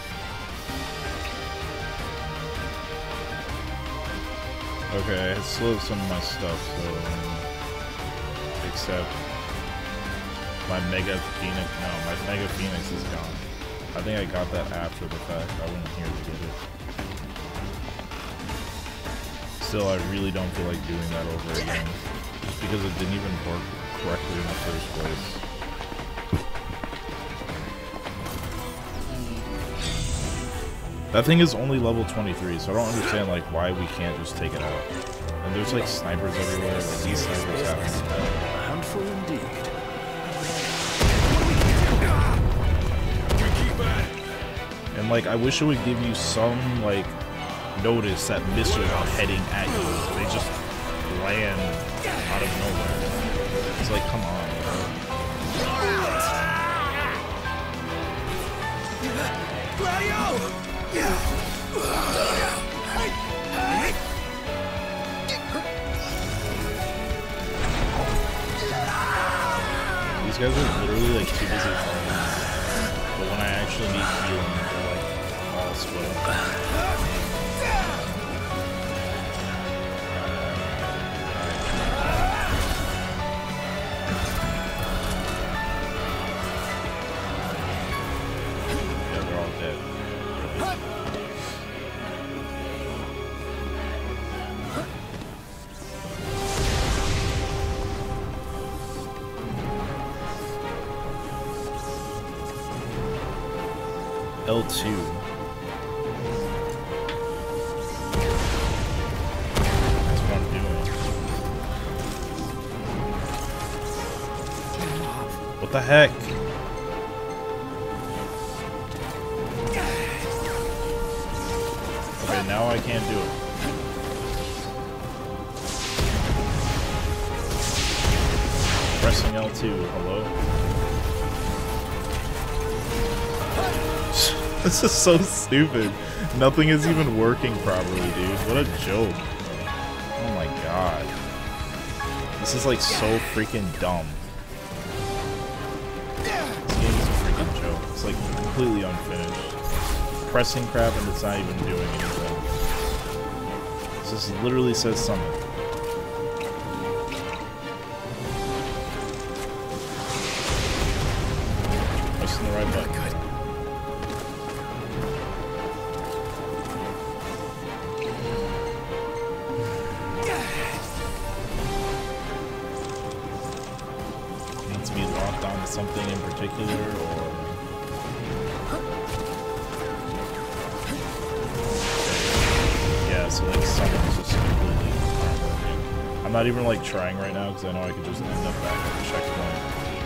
Okay, I slowed some of my stuff, so... except... my Mega Phoenix... no, my Mega Phoenix is gone. I think I got that after the fact. I wasn't here to get it. Still, I really don't feel like doing that over again. Just because it didn't even work correctly in the first place. That thing is only level 23, so I don't understand like why we can't just take it out. And there's like snipers everywhere, like these snipers have to. A handful indeed. And like I wish it would give you some like notice that missiles are heading at you. They just land out of nowhere. It's like, come on, bro. Gladio! These guys are literally like too busy fighting. But when I actually need healing, they're like all split up. Yeah, they're all dead. L2. That's what I'm doing. What the heck? Okay, now I can't do it. Pressing L2, hello? This is so stupid. Nothing is even working properly, dude. What a joke. Oh my god. This is like so freaking dumb. This game is a freaking joke. It's like completely unfinished. Pressing crap and it's not even doing anything. This just literally says something. Pressing the right button. something in particular, or yeah, so like summon's just completely not working. I'm not even like trying right now because I know I could just end up back at the checkpoint.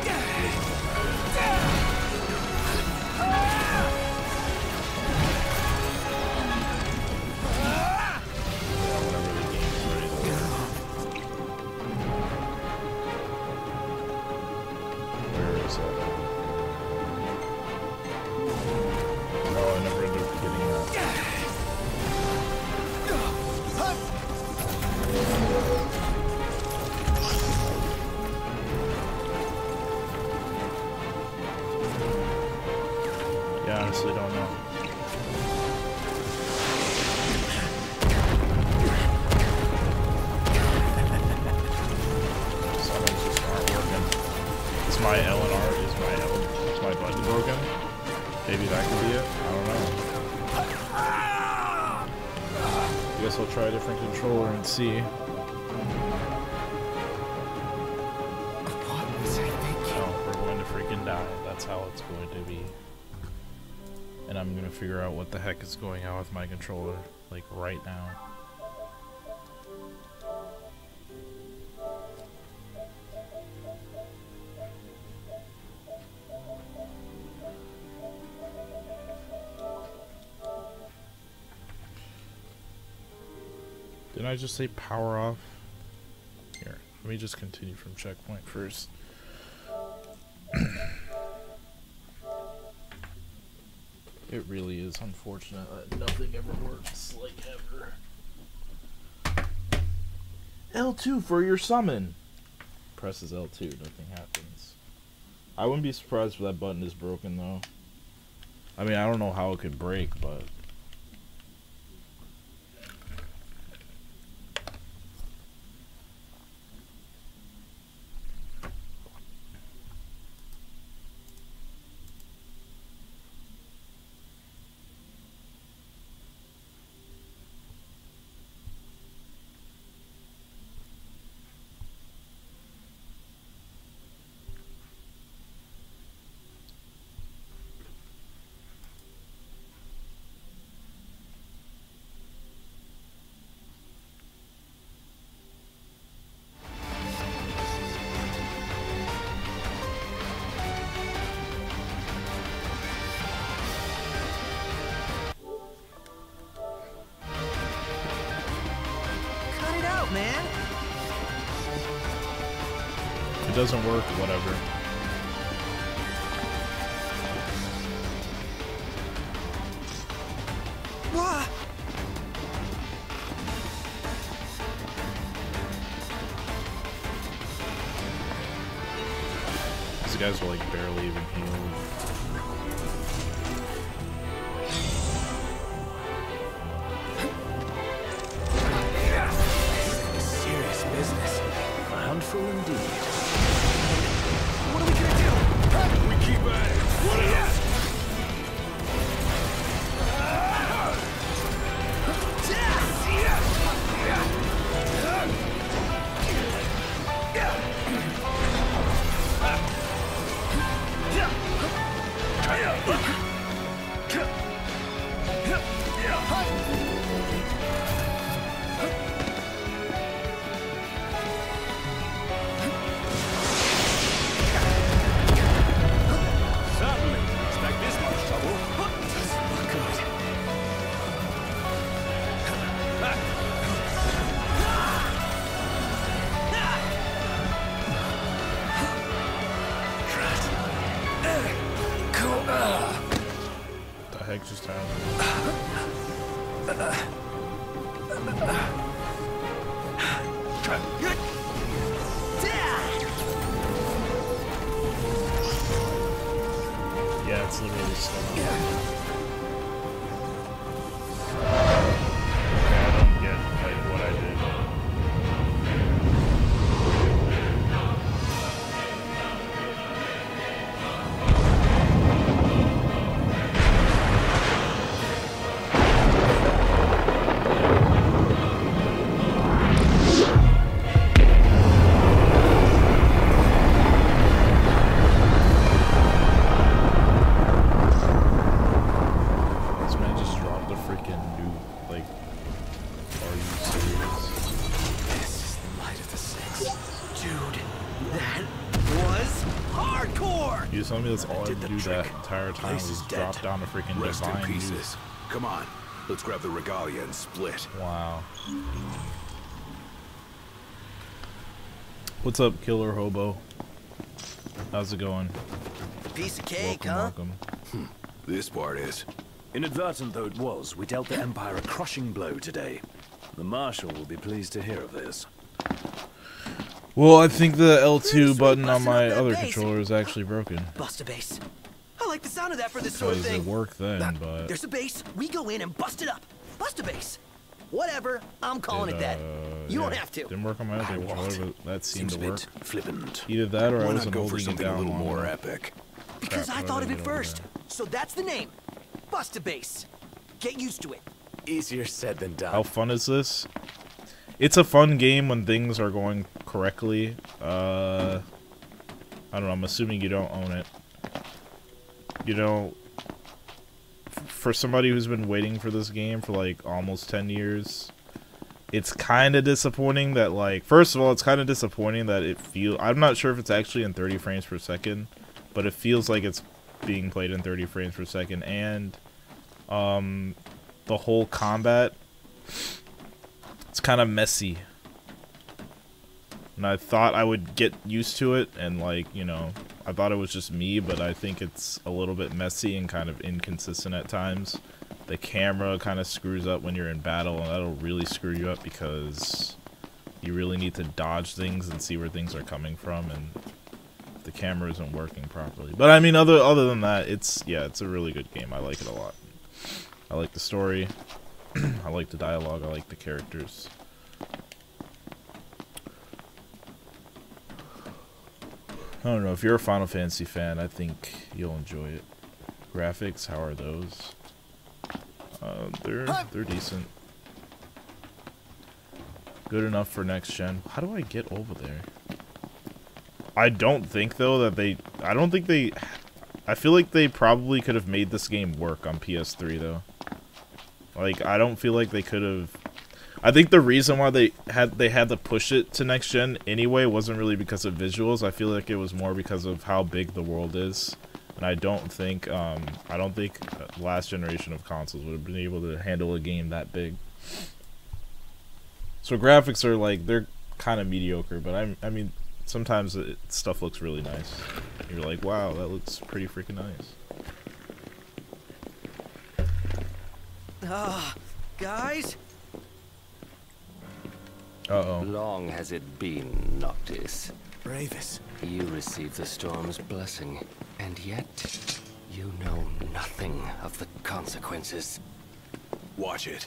See. Oh, we're going to freaking die. That's how it's going to be. And I'm gonna figure out what the heck is going on with my controller, like right now. Didn't I just say power off? Here, let me just continue from checkpoint first. It really is unfortunate that nothing ever works, like ever. L2 for your summon! Presses L2, nothing happens. I wouldn't be surprised if that button is broken though. I mean, I don't know how it could break, but... If it doesn't work, whatever. These guys are like barely even healed. Serious business. A handful indeed. What are we gonna do? We keep at it. What else? Just happened. Yeah, it's literally stuck. I don't get like what I did. You just told me that's all I Did had to the do that trick. entire time Place was is dead. drop down a freaking Rest in divine pieces. youth. Come on, let's grab the regalia and split. Wow. What's up, Killer Hobo? How's it going? Piece of cake, Welcome, huh? welcome. This part is. Inadvertent though it was, we dealt the Empire a crushing blow today. The Marshal will be pleased to hear of this. Well, I think the L2 Really button on busting up my that other base. controller is actually broken. Bust a base. I like the sound of that for this sort of Because it thing. worked then, but... There's a base. We go in and bust it up. Bust a base. Whatever. I'm calling it that. You don't have to. Didn't work on my other controller, but that seemed Seems to a work. bit flippant. Either that or I Why not wasn't go for holding it something a down little long more enough. epic? Because Crap, I what thought did of I it get over first. So that's the name. Bust a base. Get used to it. Easier said than done. How fun is this? It's a fun game when things are going correctly. I don't know, I'm assuming you don't own it. You know, for somebody who's been waiting for this game for like almost 10 years, it's kind of disappointing that, like, first of all, it's kind of disappointing that it I'm not sure if it's actually in 30 frames per second, but it feels like it's being played in 30 frames per second, and the whole combat, it's kind of messy. And I thought I would get used to it, and, like, you know, I thought it was just me, but I think it's a little bit messy and kind of inconsistent at times. The camera kind of screws up when you're in battle, and that'll really screw you up because you really need to dodge things and see where things are coming from, and the camera isn't working properly. But I mean, other than that, it's a really good game. I like it a lot. I like the story. I like the dialogue. I like the characters. I don't know, if you're a Final Fantasy fan, I think you'll enjoy it. Graphics, how are those? They're decent. Good enough for next gen. How do I get over there? I don't think though that I feel like they probably could have made this game work on PS3 though. Like, I don't feel like they could have. I think the reason why they had to push it to next gen anyway wasn't really because of visuals. I feel like it was more because of how big the world is, and I don't think last generation of consoles would have been able to handle a game that big. So graphics are like, they're kind of mediocre, but I mean sometimes stuff looks really nice. You're like, wow, that looks pretty freaking nice. Guys. Uh-oh. Long has it been, Noctis. Ravis. You received the storm's blessing, and yet you know nothing of the consequences. Watch it.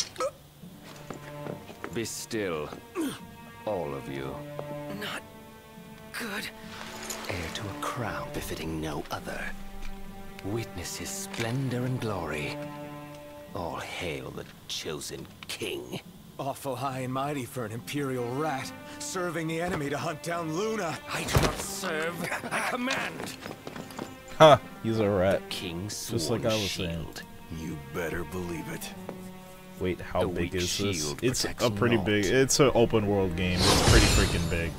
Be still, all of you. Not good. Heir to a crown befitting no other. Witness his splendor and glory. All hail the chosen king. Awful high and mighty for an Imperial rat, serving the enemy to hunt down Luna. I do not serve, I command. Ha! He's a rat. King's Just like I was saying. You better believe it. Wait, how A big weak is this? shield It's protects a pretty naught. big. It's an open world game. It's pretty freaking big.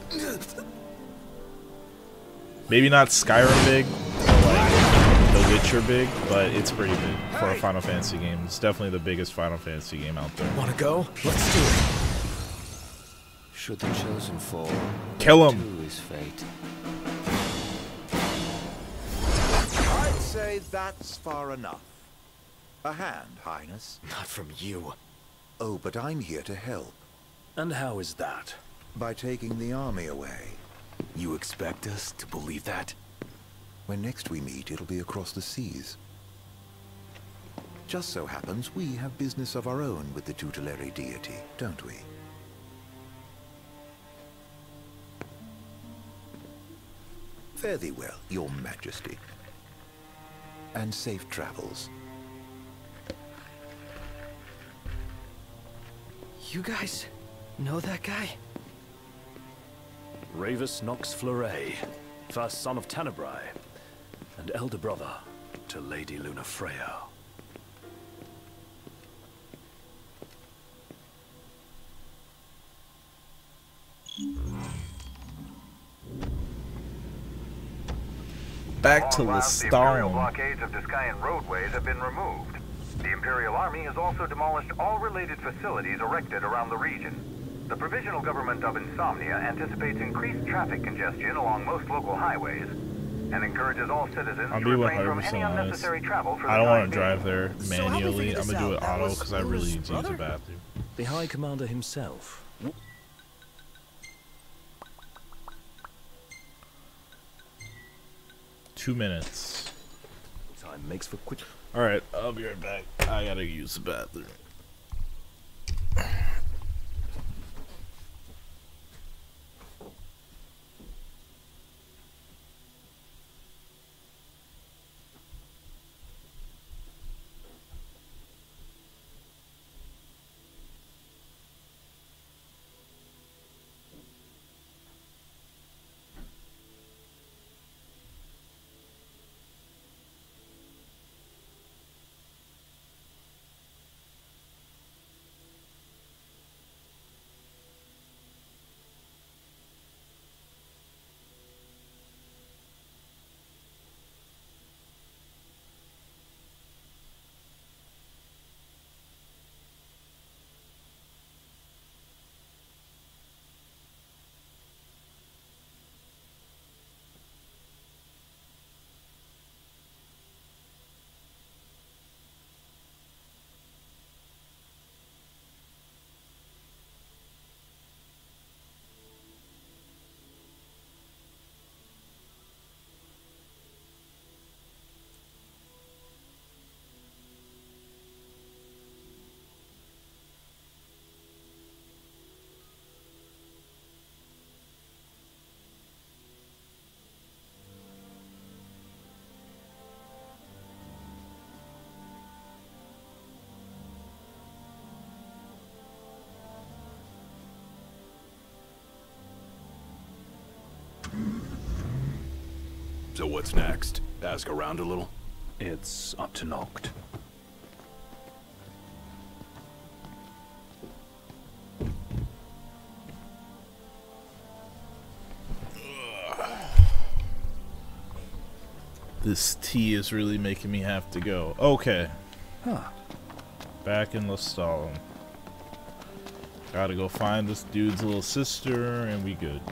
Maybe not Skyrim big, or like The Witcher big, but it's pretty big for a Final Fantasy game. It's definitely the biggest Final Fantasy game out there. Wanna go? Let's do it. Should the chosen fall, Kill him. too is fate. I'd say that's far enough. A hand, Highness. Not from you. Oh, but I'm here to help. And how is that? By taking the army away. You expect us to believe that? When next we meet, it'll be across the seas. Just so happens we have business of our own with the tutelary deity, don't we? Fare thee well, your majesty. And safe travels. You guys know that guy? Ravus Nox Fleuret, first son of Tenebrae, and elder brother to Lady Lunafreya. Back to the Imperial Lestalin. blockades of Discayan roadways have been removed. The Imperial Army has also demolished all related facilities erected around the region. The Provisional Government of Insomnia anticipates increased traffic congestion along most local highways and encourages all citizens I'll to be refrain from 100% any honest. unnecessary travel for the I don't want time to drive being. there So how'd we manually. figure I'm this gonna do out? it That auto was because I really Luna's need to use the brother? bathroom. The High Commander himself. 2 minutes. Time makes for quick. Alright, I'll be right back. I gotta use the bathroom. So what's next? Ask around a little? It's up to Noct. This tea is really making me have to go. Okay. Huh. Back in Lestalin. Gotta go find this dude's little sister and we good.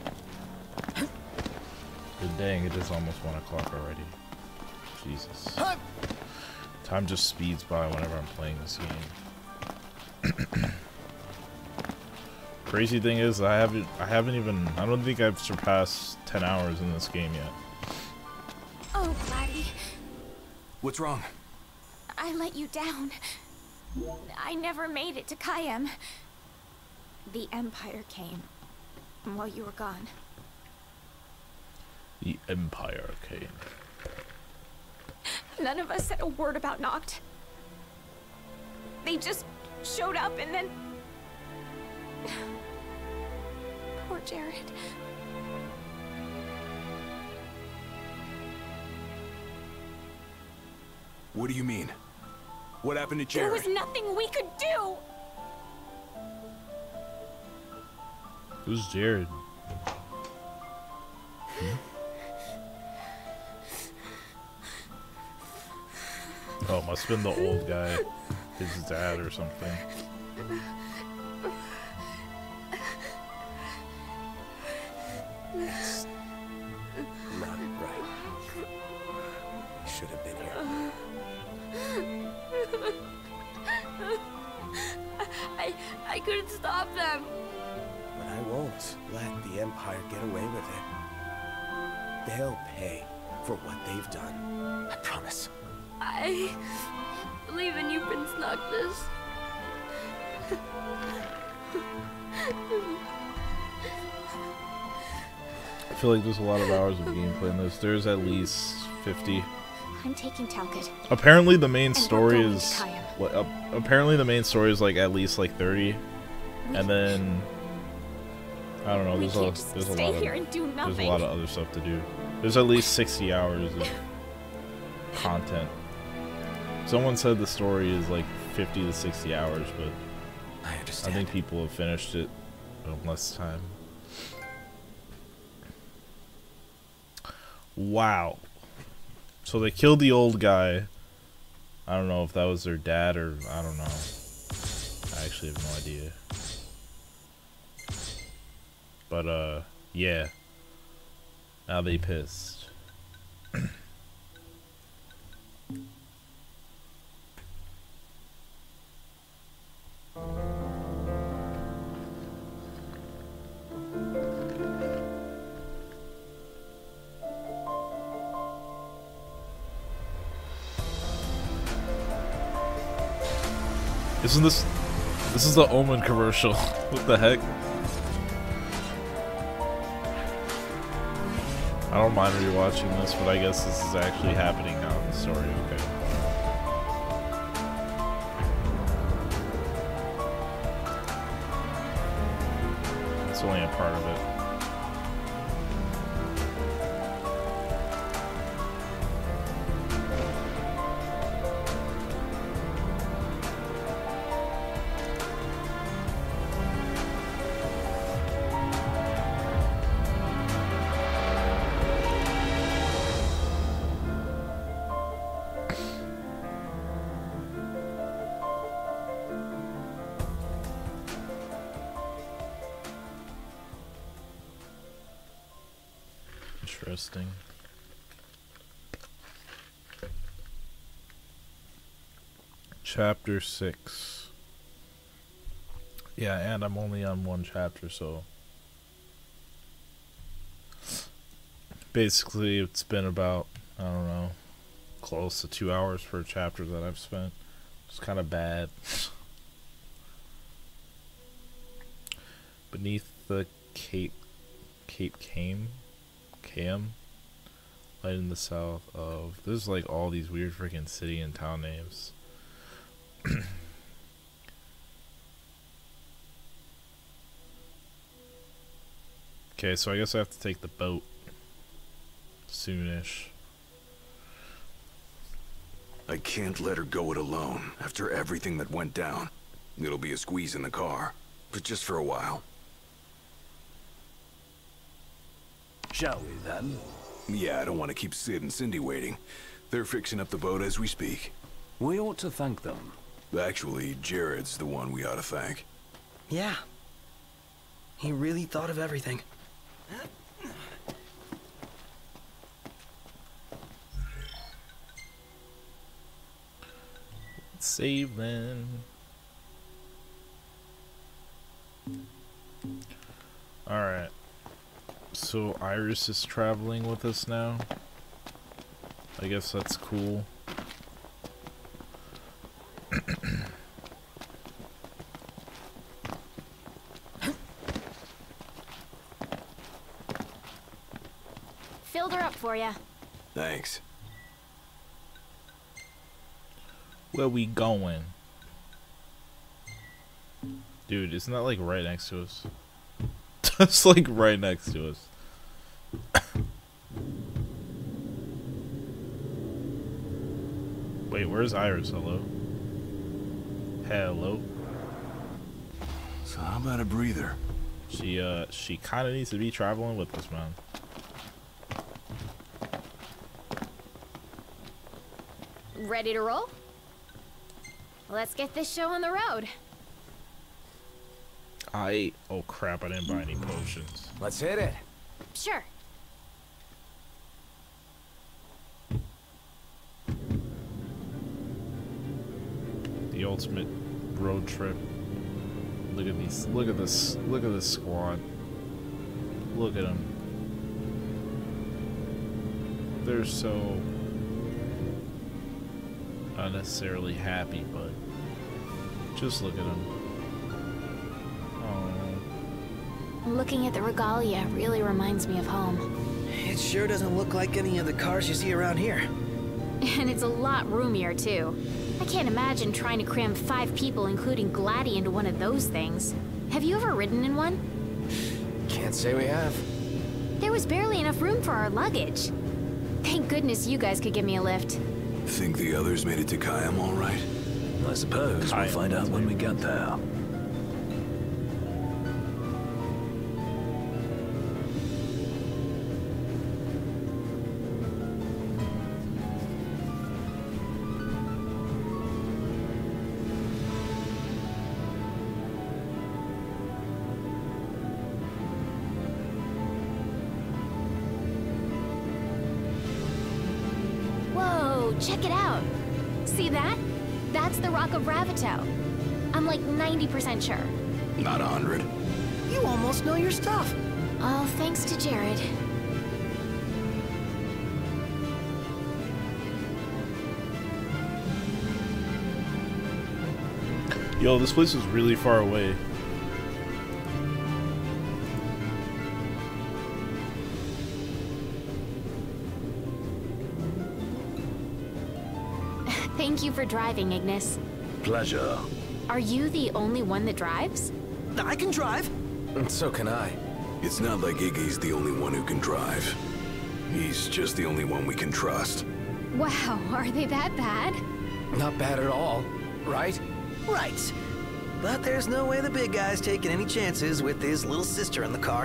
But dang, it is almost 1 o'clock already. Jesus. Time just speeds by whenever I'm playing this game. Crazy thing is, I don't think I've surpassed 10 hours in this game yet. Oh, Gladdy. What's wrong? I let you down. I never made it to Kayem. The Empire came while you were gone. The Empire came. None of us said a word about Noct. They just showed up and then... Poor Jared. What do you mean? What happened to Jared? There was nothing we could do! Who's Jared? Oh, must have been the old guy. His dad or something. That's not right. I should have been here. I couldn't stop them. But I won't let the Empire get away with it. They'll pay for what they've done. I promise. I believe in you, Prince Noctis. I feel like there's a lot of hours of gameplay in this. There's at least 50. I'm taking Talcott. Apparently the main And we're story going to is Kayem. apparently the main story is like at least like 30, and then I don't know. We There's can't a just there's a stay lot of here and do there's a nothing. lot of other stuff to do. There's at least 60 hours of content. Someone said the story is like 50 to 60 hours, but I understand. I think people have finished it in less time. Wow. So they killed the old guy. I don't know if that was their dad or I don't know. I actually have no idea. But yeah. Now they pissed. Isn't this is the Omen commercial? What the heck? I don't mind rewatching this, but I guess this is actually happening now in the story. Okay. It's only a part of it. Interesting. Chapter 6. Yeah, and I'm only on one chapter, so basically it's been about, I don't know, close to 2 hours per chapter that I've spent. It's kind of bad. Beneath the Cape Cam, light in the south of. There's like all these weird freaking city and town names. Okay, so I guess I have to take the boat soonish. I can't let her go it alone after everything that went down. It'll be a squeeze in the car, but just for a while. Shall we then? Yeah, I don't want to keep Sid and Cindy waiting. They're fixing up the boat as we speak. We ought to thank them. Actually, Jared's the one we ought to thank. Yeah. He really thought of everything. Save then. Alright. So Iris is traveling with us now. I guess that's cool. Filled her up for ya. Thanks. Where we going? Dude, isn't that like right next to us? That's like right next to us. Wait, where's Iris? Hello? Hello? So how about a breather? She kind of needs to be traveling with us, man. Ready to roll? Let's get this show on the road. Oh crap, I didn't buy any potions. Let's hit it. Sure. The ultimate road trip. Look at these. Look at this. Look at this squad. Look at them. They're so unnecessarily happy, but just look at them. Oh. Looking at the regalia really reminds me of home. It sure doesn't look like any of the cars you see around here. And it's a lot roomier, too. I can't imagine trying to cram 5 people, including Gladdy, into one of those things. Have you ever ridden in one? Can't say we have. There was barely enough room for our luggage. Thank goodness you guys could give me a lift. Think the others made it to Kayam all right? I suppose we'll find out when we get there. Check it out. See that? That's the Rock of Ravito. I'm like 90% sure. Not 100. You almost know your stuff. All thanks to Jared. Yo, this place is really far away. Thank you for driving, Ignis. Pleasure. Are you the only one that drives? I can drive. And so can I. It's not like Iggy's the only one who can drive. He's just the only one we can trust. Wow, are they that bad? Not bad at all, right? Right. But there's no way the big guy's taking any chances with his little sister in the car.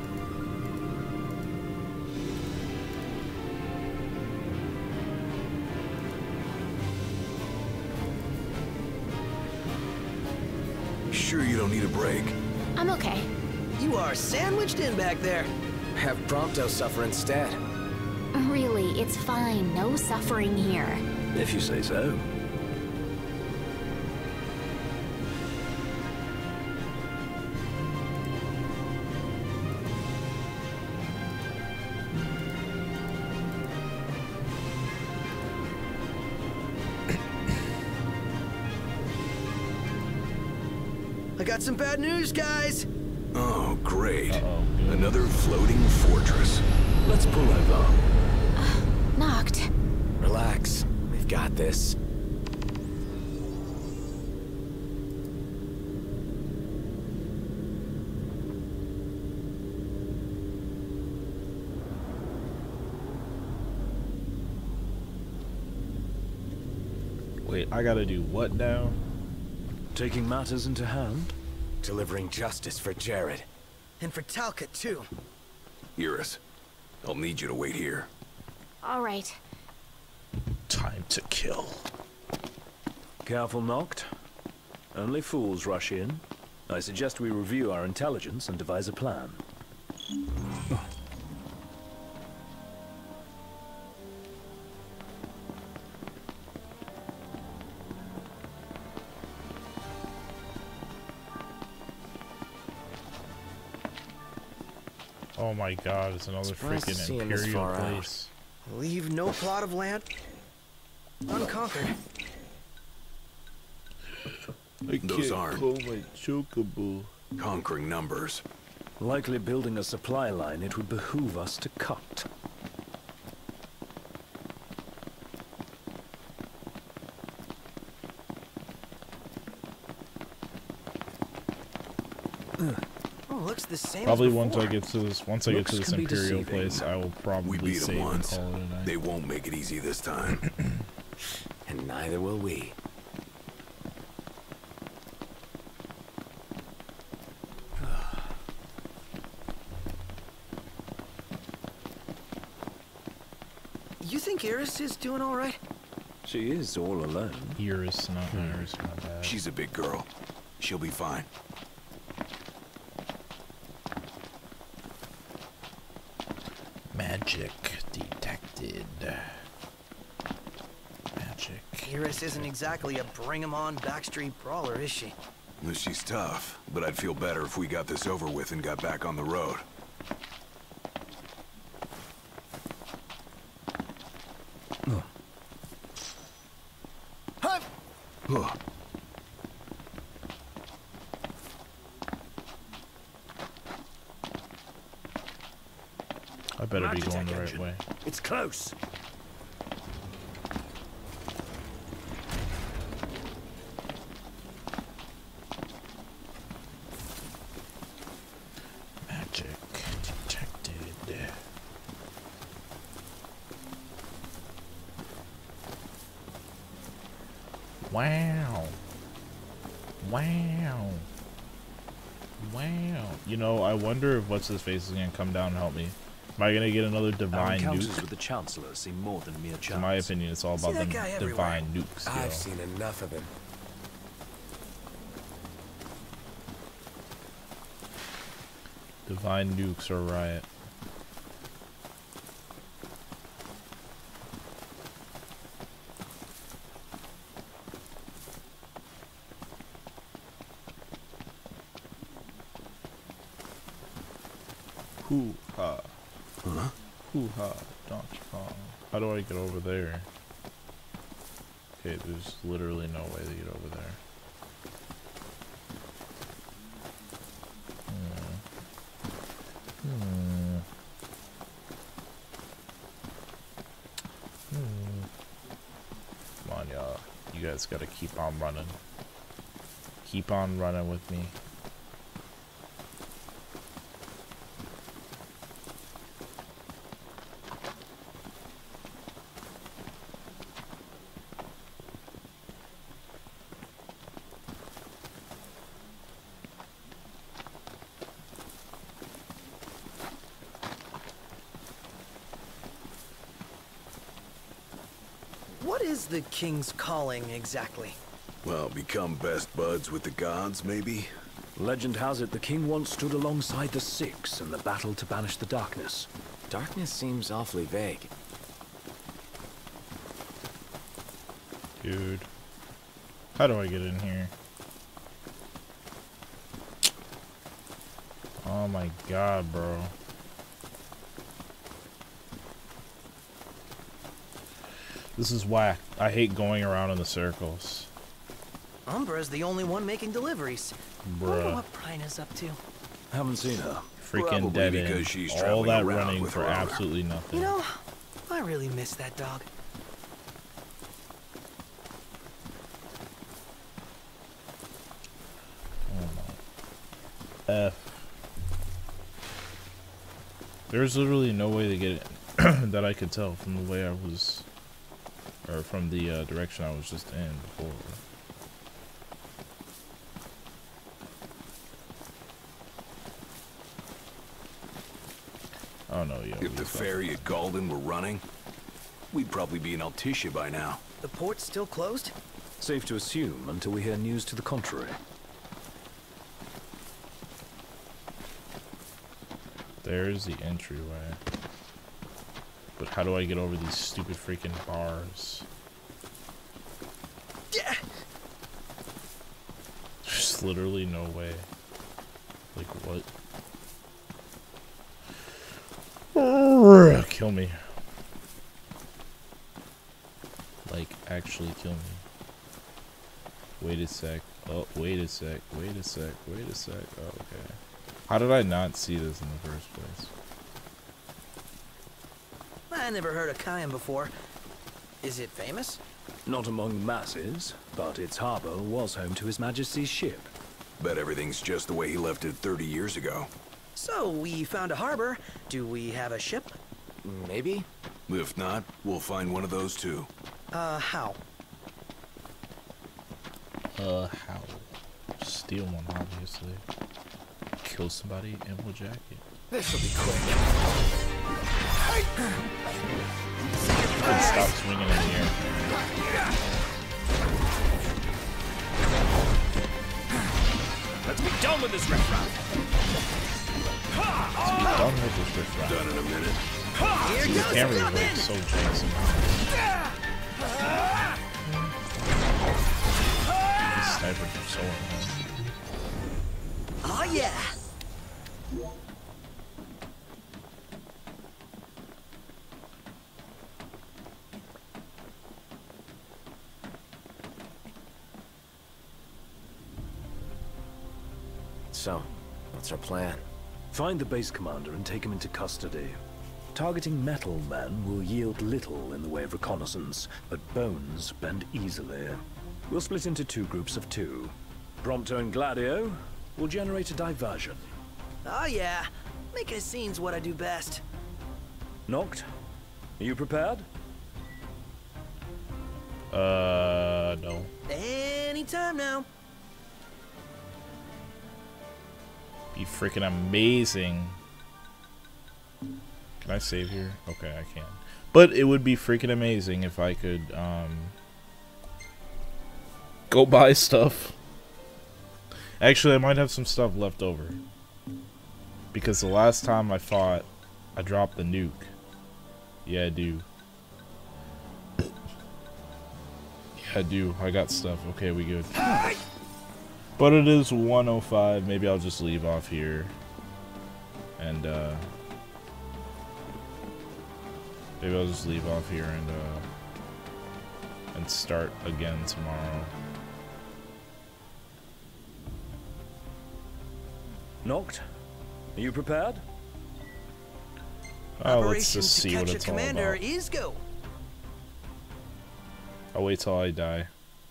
Sure you don't need a break? I'm okay. You are sandwiched in back there. Have Prompto suffer instead. Really, it's fine. No suffering here. If you say so. I got some bad news, guys. Oh, great. Uh-oh. Another floating fortress. Let's pull over. Knocked. Relax. We've got this. Wait, I gotta do what now? Taking matters into hand? Delivering justice for Jared. And for Talcott, too. Iris, I'll need you to wait here. All right. Time to kill. Careful, Noct. Only fools rush in. I suggest we review our intelligence and devise a plan. Oh my god, it's another Surprised to freaking see him this Imperial far out. place. Leave no plot of land unconquered. Those aren't my chocobo. conquering numbers. Likely building a supply line, it would behoove us to cut. Oh, looks the same. Probably as once I before. get to this, once I get to Looks this can be Imperial deceiving. place, I will We probably beat them save and once. call it a night. They won't make it easy this time. And neither will we. You think Iris is doing all right? She is all alone. Iris, not Iris, my bad. She's a big girl. She'll be fine. Magic detected. Magic. Iris isn't exactly a bring-em-on backstreet brawler, is she? Well, she's tough, but I'd feel better if we got this over with and got back on the road. Huh. I better be going Magitech the right engine. way. It's close. Magic detected. Wow. Wow. Wow. You know, I wonder if what's his face is gonna come down and help me. Am I gonna get another Our divine encounters nuke? with the Chancellor seem more than mere chance. In my opinion, it's all about that the guy everywhere. divine nukes. yo. I've seen enough of him. Divine nukes or riot. Hoo-ha. Huh? Hoo-ha. Donkey Kong. How do I get over there? Okay, there's literally no way to get over there. Come on, y'all. You guys gotta keep on running. Keep on running with me. What is the King's Calling exactly? Well, become best buds with the gods, maybe? Legend has it the king once stood alongside the Six in the battle to banish the darkness. Darkness seems awfully vague. Dude. How do I get in here? Oh my god, bro. This is whack. I hate going around in the circles. Umbra's the only one making deliveries. Wonder Bruh. what Prina's up to. Haven't seen her. Freaking Probably dead because end. she's All traveling that around running with for her armor. absolutely nothing. You know, I really miss that dog. There's literally no way to get it that I could tell from the way I was, or from the direction I was just in before. Oh no, yo. If the ferry at Galden were running, we'd probably be in Altissia by now. The port's still closed? Safe to assume until we hear news to the contrary. There's the entryway. But how do I get over these stupid freaking bars? Yeah. There's literally no way. Like, what? Kill me. Like, actually kill me. Wait a sec. Oh, wait a sec. Wait a sec. Wait a sec. Oh, okay. How did I not see this in the first place? I never heard of Kayam before. Is it famous? Not among masses, but its harbor was home to His Majesty's ship. Bet everything's just the way he left it 30 years ago. So, we found a harbor. Do we have a ship? Maybe? If not, we'll find one of those too. How? How? Steal one, obviously. Kill somebody and we'll jack it. This'll be quick. And stop swinging in the air. Let's be done with this riffraff. Let's be done with this riffraff. Done in a minute. Here The goes camera's like nothing. so janky. These snipers are so annoying. Oh yeah. So, what's our plan? Find the base commander and take him into custody. Targeting metal men will yield little in the way of reconnaissance, but bones bend easily. We'll split into two groups of two. Prompto and Gladio will generate a diversion. Oh yeah. Make a scene's what I do best. Noct, are you prepared? No. Anytime now. Be freaking amazing. Can I save here? Okay, I can. But it would be freaking amazing if I could, go buy stuff. Actually, I might have some stuff left over. Because the last time I fought, I dropped the nuke. Yeah, I do. Yeah, I do. I got stuff. Okay, we good. But it is 1:05. Maybe I'll just leave off here. And, Maybe I'll just leave off here and start again tomorrow. Noct, are you prepared? Oh, let's just see what Operation it's all Commander about. is go. I'll wait till I die.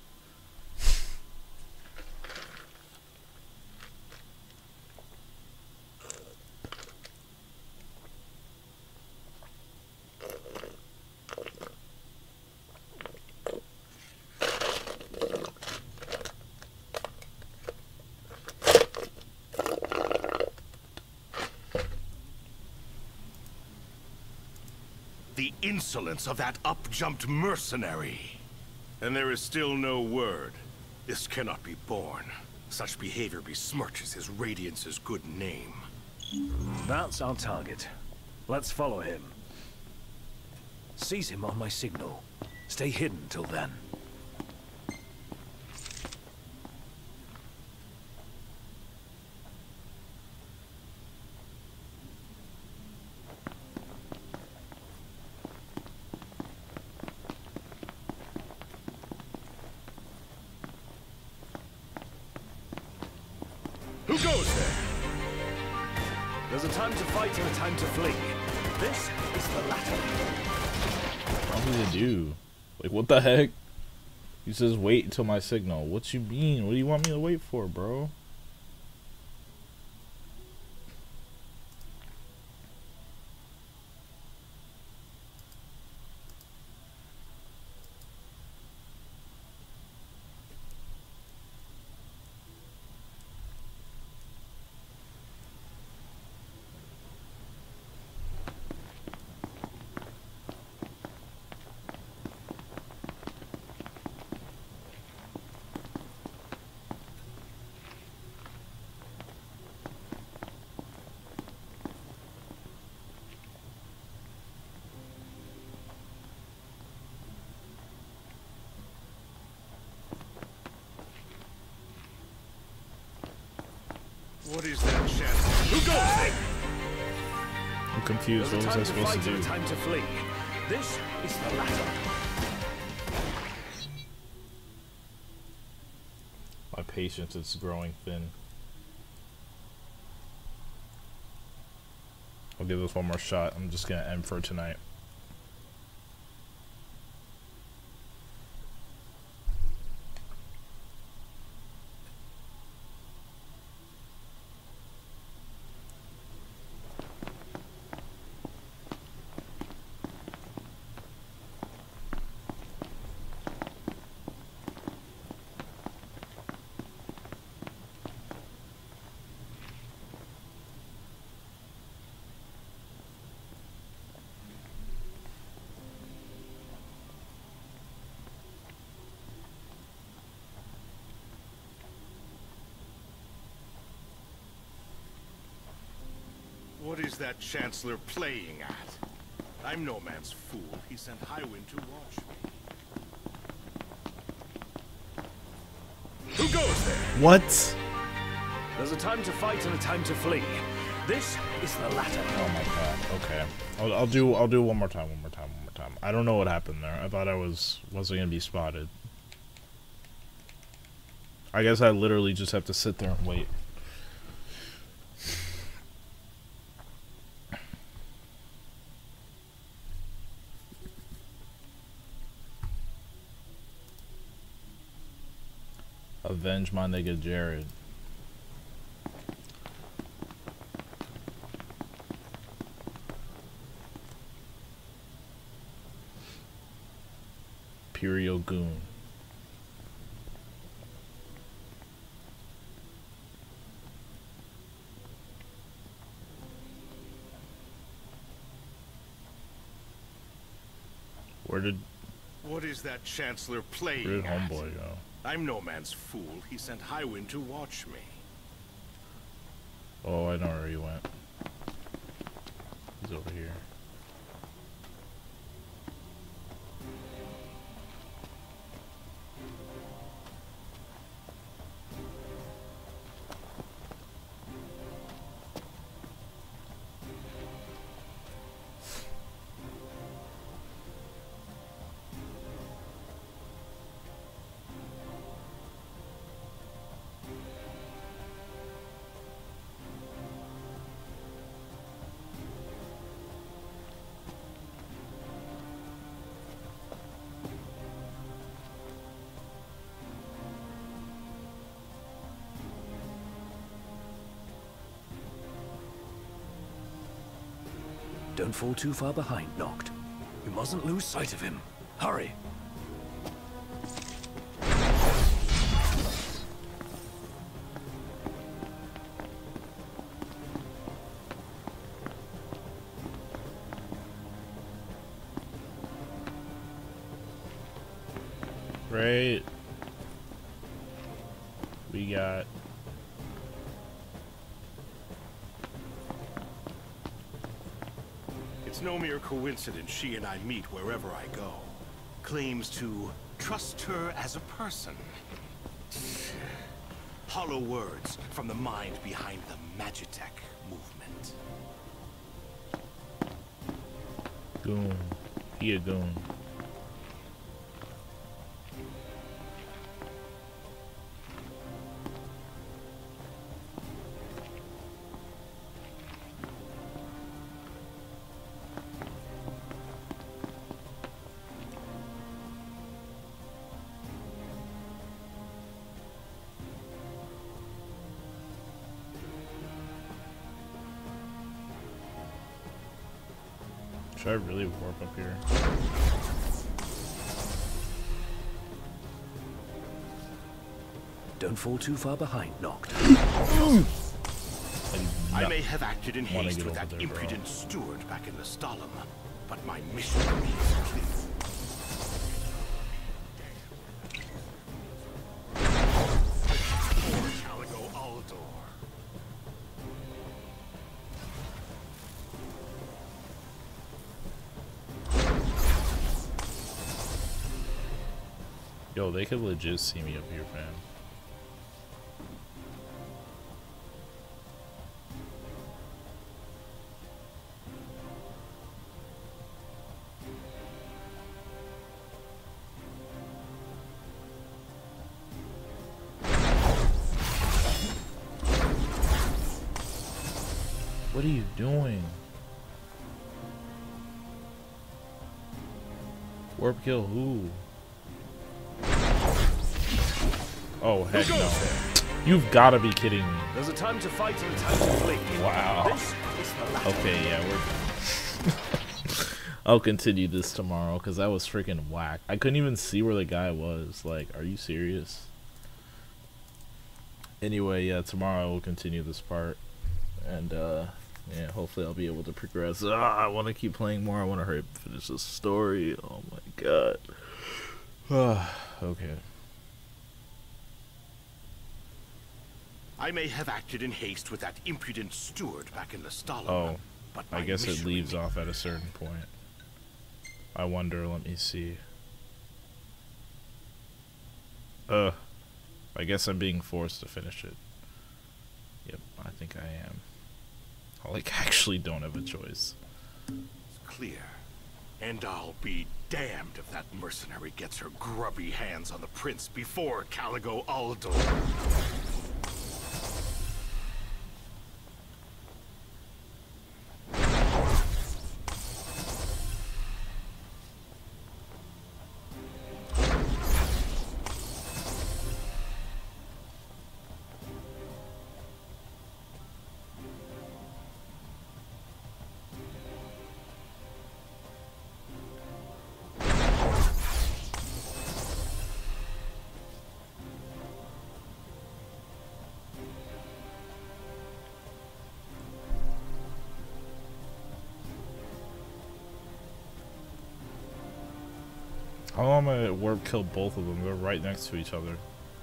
The insolence of that up-jumped mercenary. And there is still no word. This cannot be borne. Such behavior besmirches his Radiance's good name. That's our target. Let's follow him. Seize him on my signal. Stay hidden till then. Who goes there? There's a time to fight and a time to flee. This is the latter. What did he do? Like, what the heck? He says, wait until my signal. What you mean? What do you want me to wait for, bro? What is that chance? Who goes there? I'm confused. What was I supposed to do? There's a time to flee. This is the latter. My patience is growing thin. I'll give this one more shot. I'm just gonna end for tonight. What is that Chancellor playing at? I'm no man's fool. He sent Highwind to watch me. Who goes there? What? There's a time to fight and a time to flee. This is the latter. Oh my god. Okay. I'll do one more time. I don't know what happened there. I thought I wasn't gonna be spotted. I guess I literally just have to sit there and wait. Avenge my nigga Jared. Imperial Goon. What is that Chancellor playing Where did at? Homeboy go? I'm no man's fool. He sent Highwind to watch me. Oh, I know where he went. He's over here. Don't fall too far behind, Noct. We mustn't lose sight of him. Hurry! Right. We got... It's no mere coincidence she and I meet wherever I go. Claims to trust her as a person. Hollow words from the mind behind the Magitech movement. Goon. He a goon. Should I really warp up here? Don't fall too far behind, Noct. I may have acted in haste with that impudent steward back in the Stalem, but my mission remains clear. Caligo Aldor. Yo, they could legit see me up here, fam. What are you doing? Warp kill who? Oh, heck no. You've got to be kidding me. There's a time to fight and a time to flee. Wow. Okay, yeah, we're... I'll continue this tomorrow, because that was freaking whack. I couldn't even see where the guy was. Like, are you serious? Anyway, yeah, tomorrow we'll continue this part. And, yeah, hopefully I'll be able to progress. I want to keep playing more. I want to hurry up and finish this story. Oh my god. Okay. I may have acted in haste with that impudent steward back in the Stalem. Oh, but I guess it leaves off at a certain point. I wonder, let me see. I guess I'm being forced to finish it. Yep, I think I am. I like actually don't have a choice. It's clear. And I'll be damned if that mercenary gets her grubby hands on the prince before Caligo Aldor. How am I at warp kill both of them? They're right next to each other.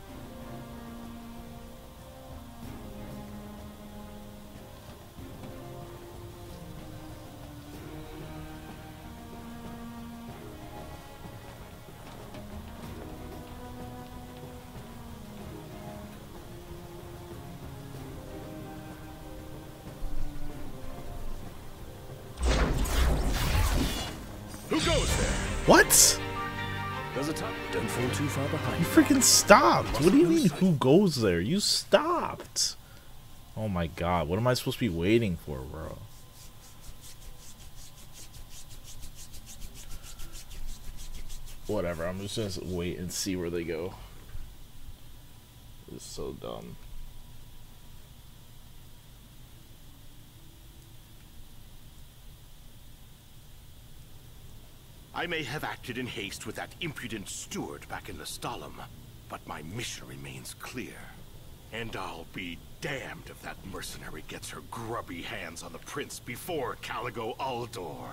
Who goes there? What? There's a time. Don't fall too far behind. You freaking stopped. What do you mean who goes there? You stopped. Oh my god, what am I supposed to be waiting for, bro? Whatever, I'm just gonna wait and see where they go. It's so dumb. I may have acted in haste with that impudent steward back in the Stalem, but my mission remains clear. And I'll be damned if that mercenary gets her grubby hands on the prince before Caligo Uldor.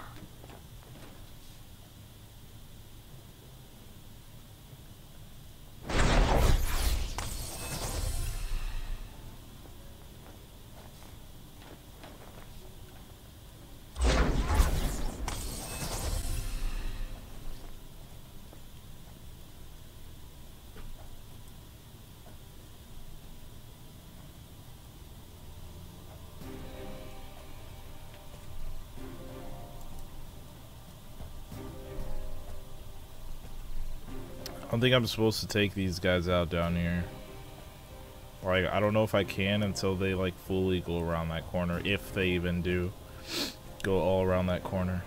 I don't think I'm supposed to take these guys out down here. Like, I don't know if I can until they, like, fully go around that corner. If they even do go all around that corner.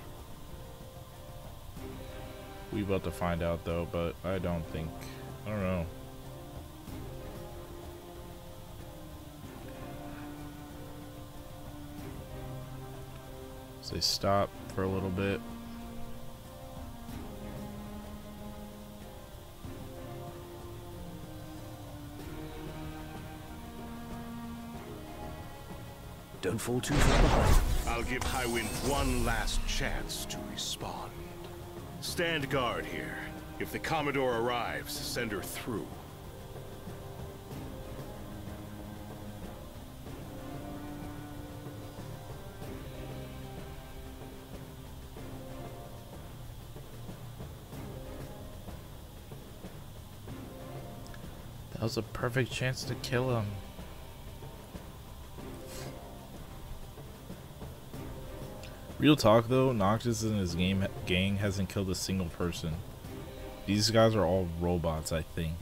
We about to find out, though, but I don't think... I don't know. So they stop for a little bit. Don't fall too far behind. I'll give Highwind one last chance to respond. Stand guard here. If the Commodore arrives, send her through. That was a perfect chance to kill him. Real talk though, Noctis and his gang hasn't killed a single person. These guys are all robots, I think.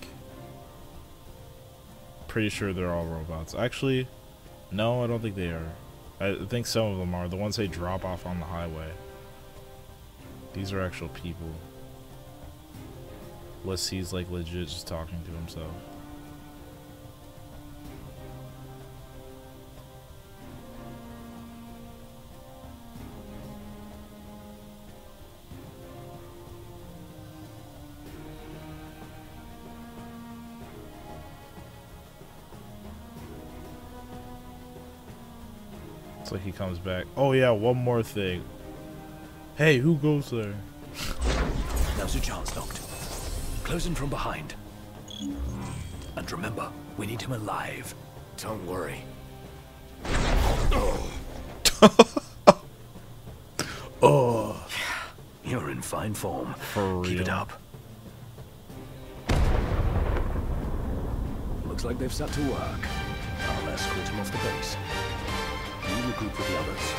Pretty sure they're all robots. Actually, no, I don't think they are. I think some of them are. The ones they drop off on the highway. These are actual people. Unless he's like legit just talking to himself. Like he comes back. Oh yeah, one more thing. Hey, who goes there? Now's your chance, Noct. Close in from behind. And remember, we need him alive. Don't worry. Oh, you're in fine form. For real. Keep it up. Looks like they've set to work. I'll escort him off the base. You regroup with the others.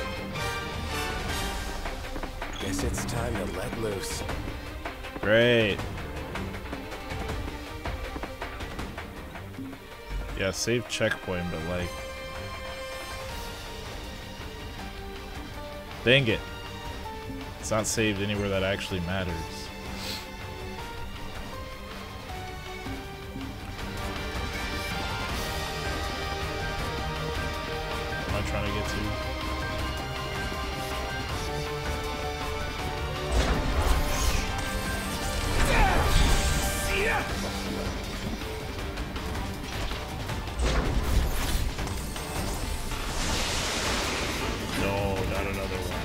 Guess it's time to let loose. Great. Yeah, save checkpoint, but like... Dang it. It's not saved anywhere that actually matters. Trying to get to. No, not another one.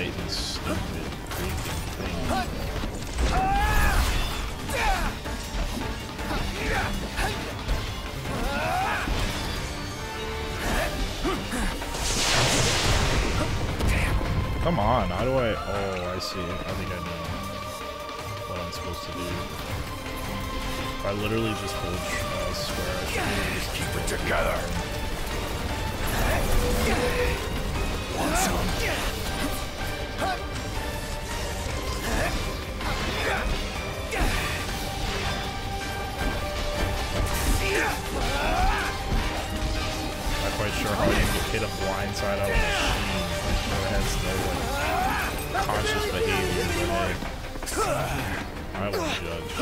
fighting stupid freaking thing. Come on, how do I... Oh, I see. I think I know what I'm supposed to do. If I literally just hold square, I should just keep it together. Want some? Not quite sure how I can hit a blindside out of a machine. It has no like, conscious behavior, but hey, I won't judge.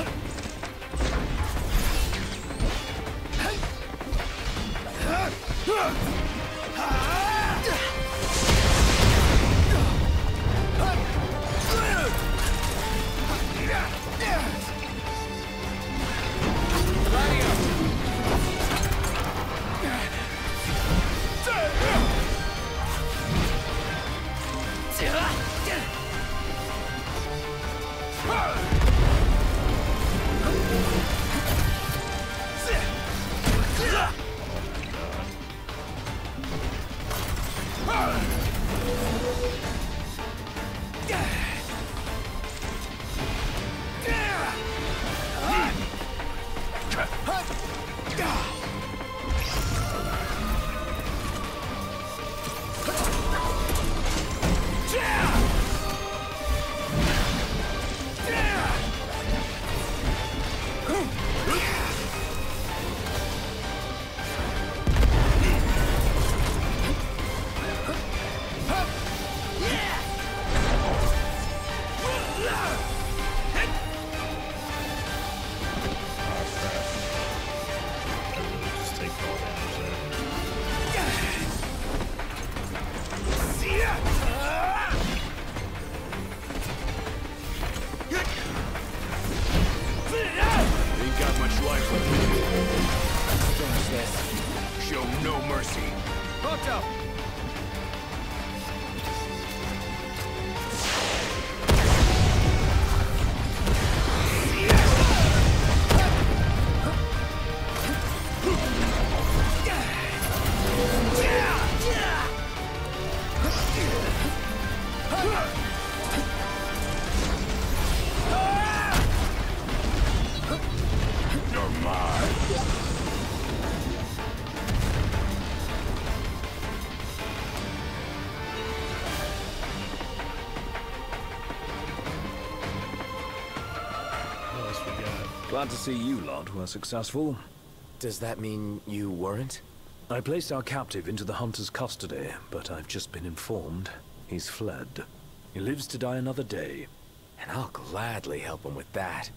Glad to see you lot were successful. Does that mean you weren't? I placed our captive into the hunter's custody, but I've just been informed he's fled. He lives to die another day. And I'll gladly help him with that.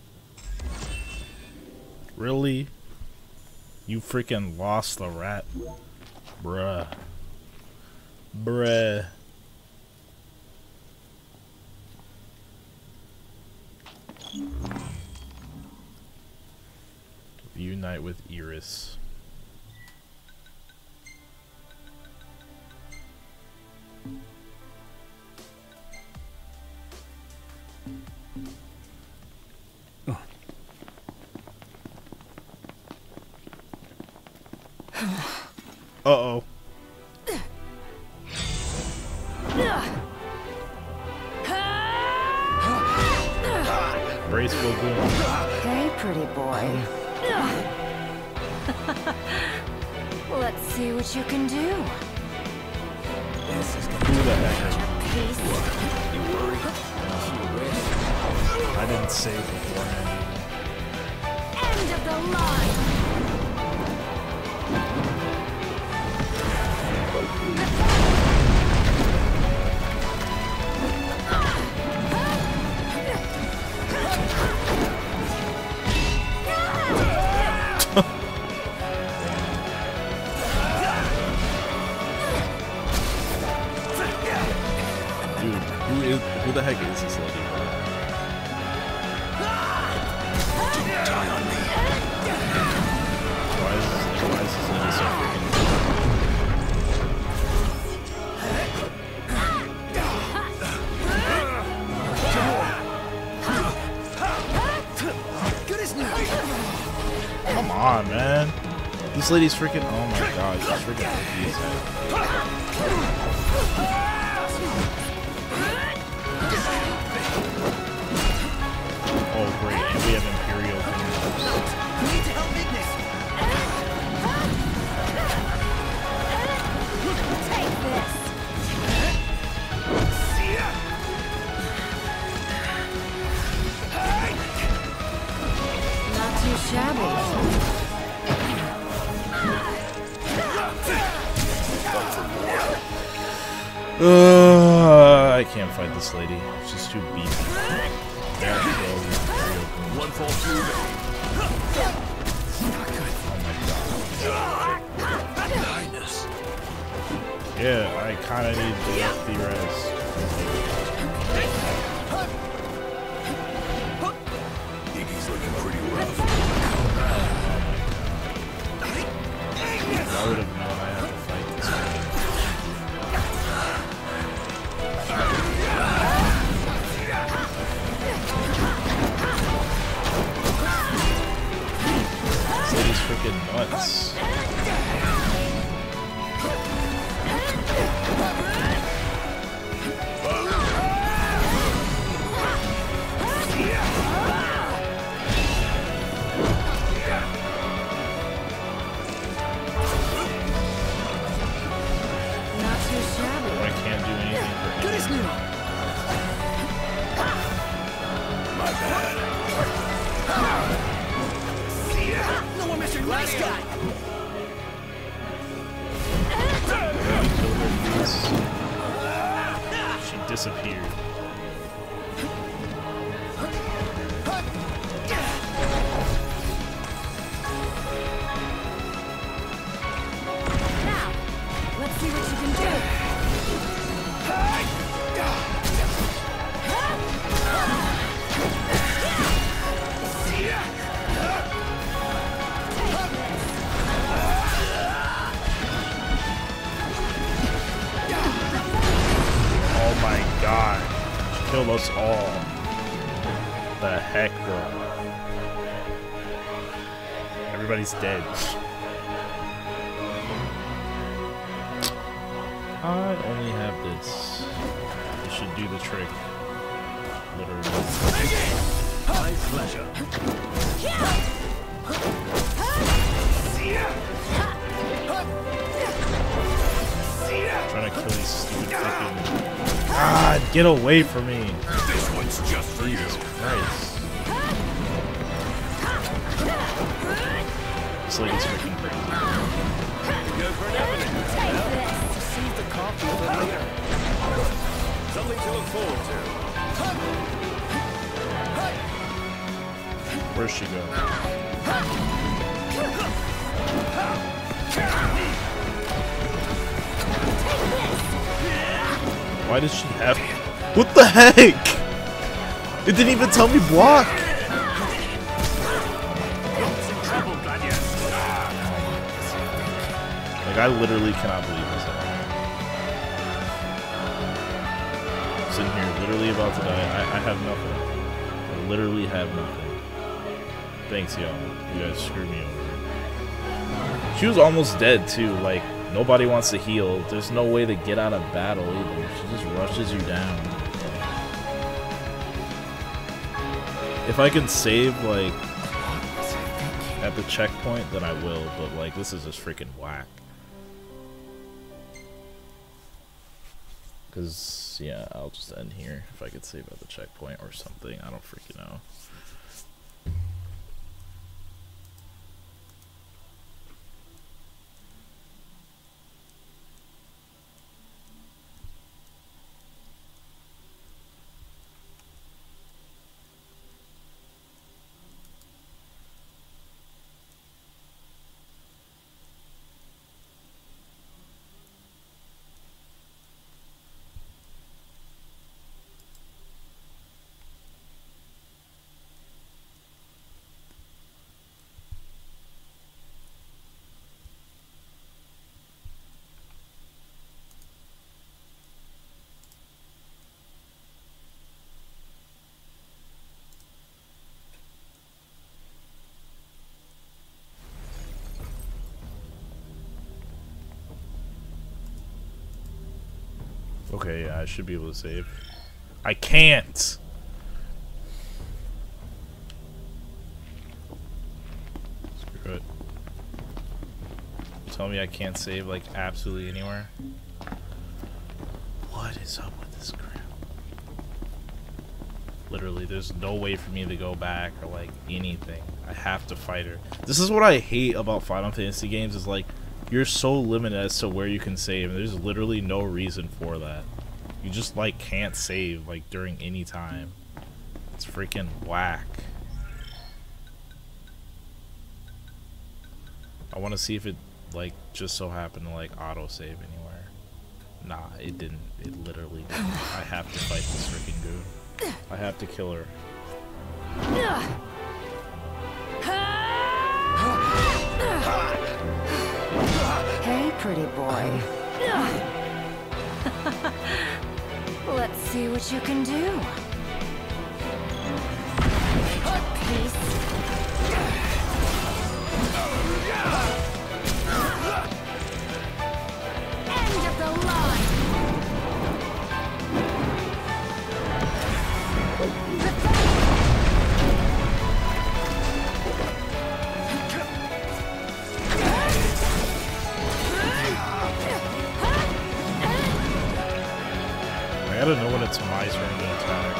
Really? You freaking lost the rat? Bruh. Bruh. Unite with Iris. Oh. Uh-oh. Graceful boom. Hey, pretty boy. Let's see what you can do. This is Who the heck? Peace. You worry? You wish. I didn't save beforehand. End of the line. Who the heck is this lady? Die on me. Why is this lady so freaking... This lady's freaking. Oh my god, she's freaking OP as heck. Oh great, and we have Imperial fingertips. We need to help Ignis. Take this. Not too shabby. I can't fight this lady. She's too beefy. One fall swoop. Yeah, I kind of need the res. Iggy's looking pretty rough. I would have known I had to fight this one. This lady's freaking nuts. Not too shabby. I can't do anything for Goodness, him. My bad. no more Mr. Nice Guy. Kill her, please. She disappeared. Now, let's see what you can do. Oh my god. She killed us all. The heck, bro. Everybody's dead. I only have this. This should do the trick. Literally. My pleasure. Trying to kill these stupid freaking. God, get away from me. This one's just for you. Christ. This lady's freaking crazy. Go for an evening. Take this. Save the copy for later. Something to look forward to. Where's she going? Why does she have... What the heck? It didn't even tell me block. Like, I literally cannot believe this. I'm sitting here literally about to die. I have nothing. I literally have nothing. Thanks, y'all. You guys screwed me over. She was almost dead, too. Like, nobody wants to heal. There's no way to get out of battle, either. She just rushes you down. If I can save, like, at the checkpoint, then I will. But, like, this is just freaking whack. Because, yeah, I'll just end here if I could save at the checkpoint or something. I don't freaking know. Okay, yeah, I should be able to save. I can't! Screw it. Tell me I can't save, like, absolutely anywhere? What is up with this crap? Literally, there's no way for me to go back or, like, anything. I have to fight her. This is what I hate about Final Fantasy games, is, like, you're so limited as to where you can save, and there's literally no reason for that. You just, like, can't save, like, during any time. It's freaking whack. I want to see if it, like, just so happened to, like, auto-save anywhere. Nah, it didn't. It literally didn't. I have to fight this freaking goon. I have to kill her. Hey, pretty boy. Let's see what you can do. Peace. End of the line. I gotta know when it's my turn to attack.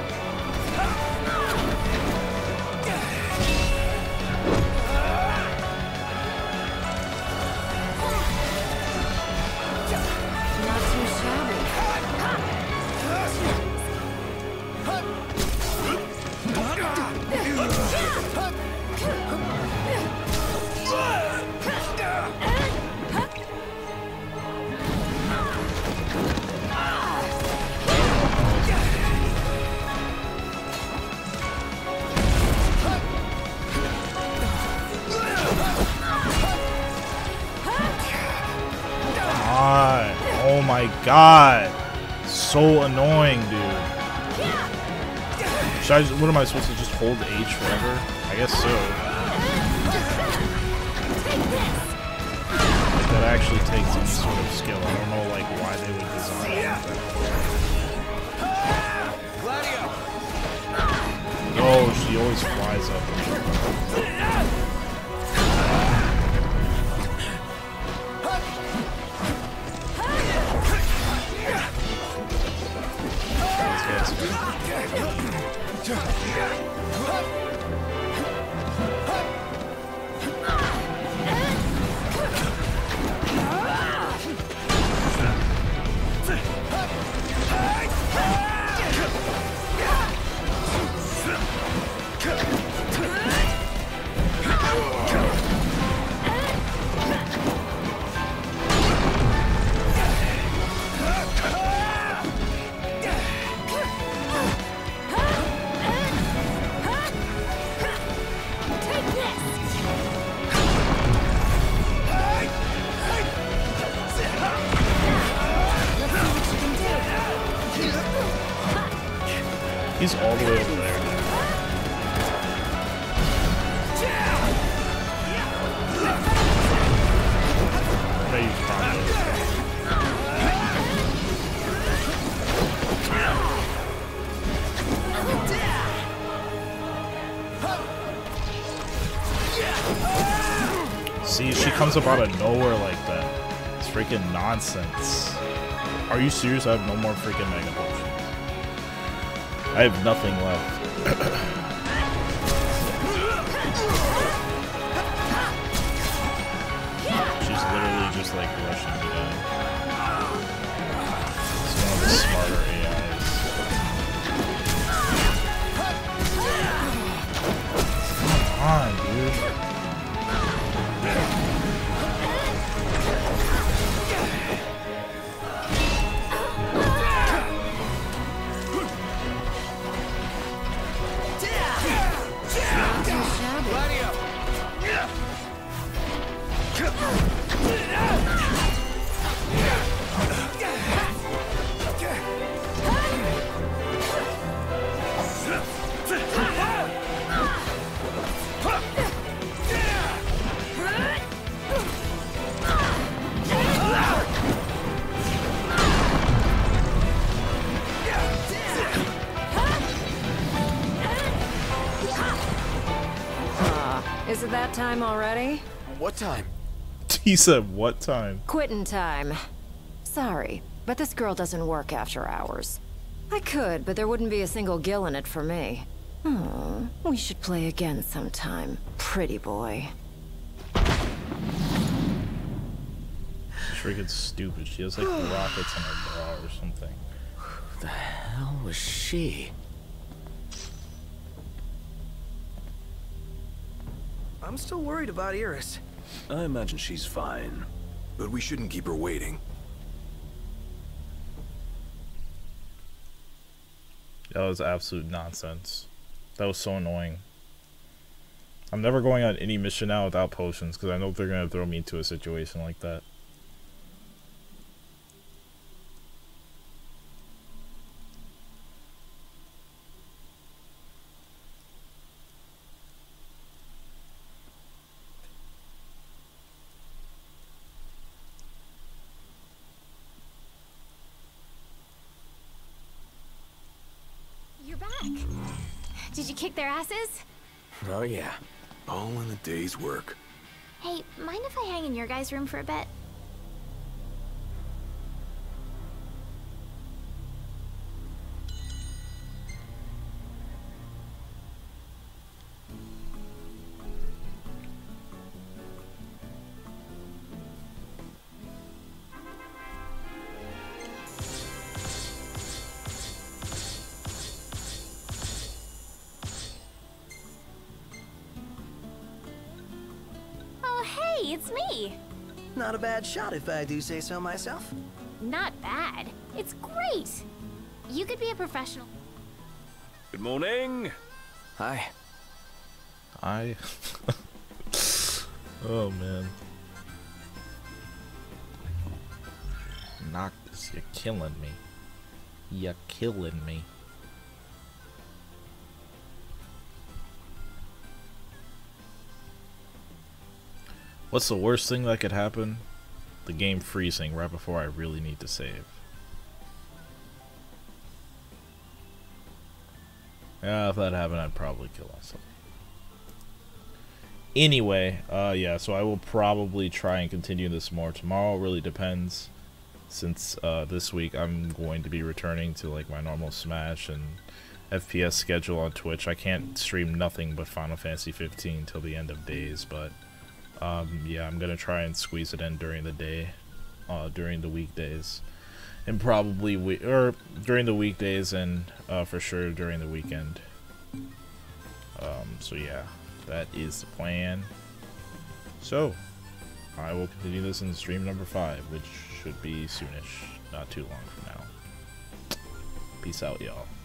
Not too shabby. God. Oh my god. So annoying, dude. Should I just, what am I supposed to just hold H forever? I guess so. Like, that actually takes any sort of skill. I don't know, like, why they would design it like that. No, she always flies up. He's all the way over there. Hey, you See, she comes up out of nowhere like that. It's freaking nonsense. Are you serious? I have no more freaking Mega Potions. I have nothing left. She's literally just like rushing me down. It's one of the smarter AIs. Come on, dude. time already? What time? He said, what time? Quitting time. Sorry, but this girl doesn't work after hours. I could, but there wouldn't be a single gill in it for me. Oh, we should play again sometime, pretty boy. She's freaking stupid. She has like rockets in her bra or something. Who the hell was she? I'm still worried about Iris. I imagine she's fine. But we shouldn't keep her waiting. That was absolute nonsense. That was so annoying. I'm never going on any mission now without potions because I know they're going to throw me into a situation like that. You're back. Did you kick their asses? Oh yeah. All in a day's work. Hey, mind if I hang in your guys' room for a bit? Hey, it's me! Not a bad shot if I do say so myself. Not bad. It's great! You could be a professional. Good morning. Hi. Oh man. Noctis, you're killing me. You're killing me. What's the worst thing that could happen? The game freezing right before I really need to save. Yeah, if that happened, I'd probably kill myself. Anyway, yeah, so I will probably try and continue this more tomorrow. It really depends. Since this week I'm going to be returning to like my normal Smash and FPS schedule on Twitch. I can't stream nothing but Final Fantasy 15 till the end of days, but yeah, I'm gonna try and squeeze it in during the day, during the weekdays, and probably during the weekdays and for sure during the weekend. So yeah, that is the plan. So I will continue this in stream number 5, which should be soonish, not too long from now. Peace out, y'all.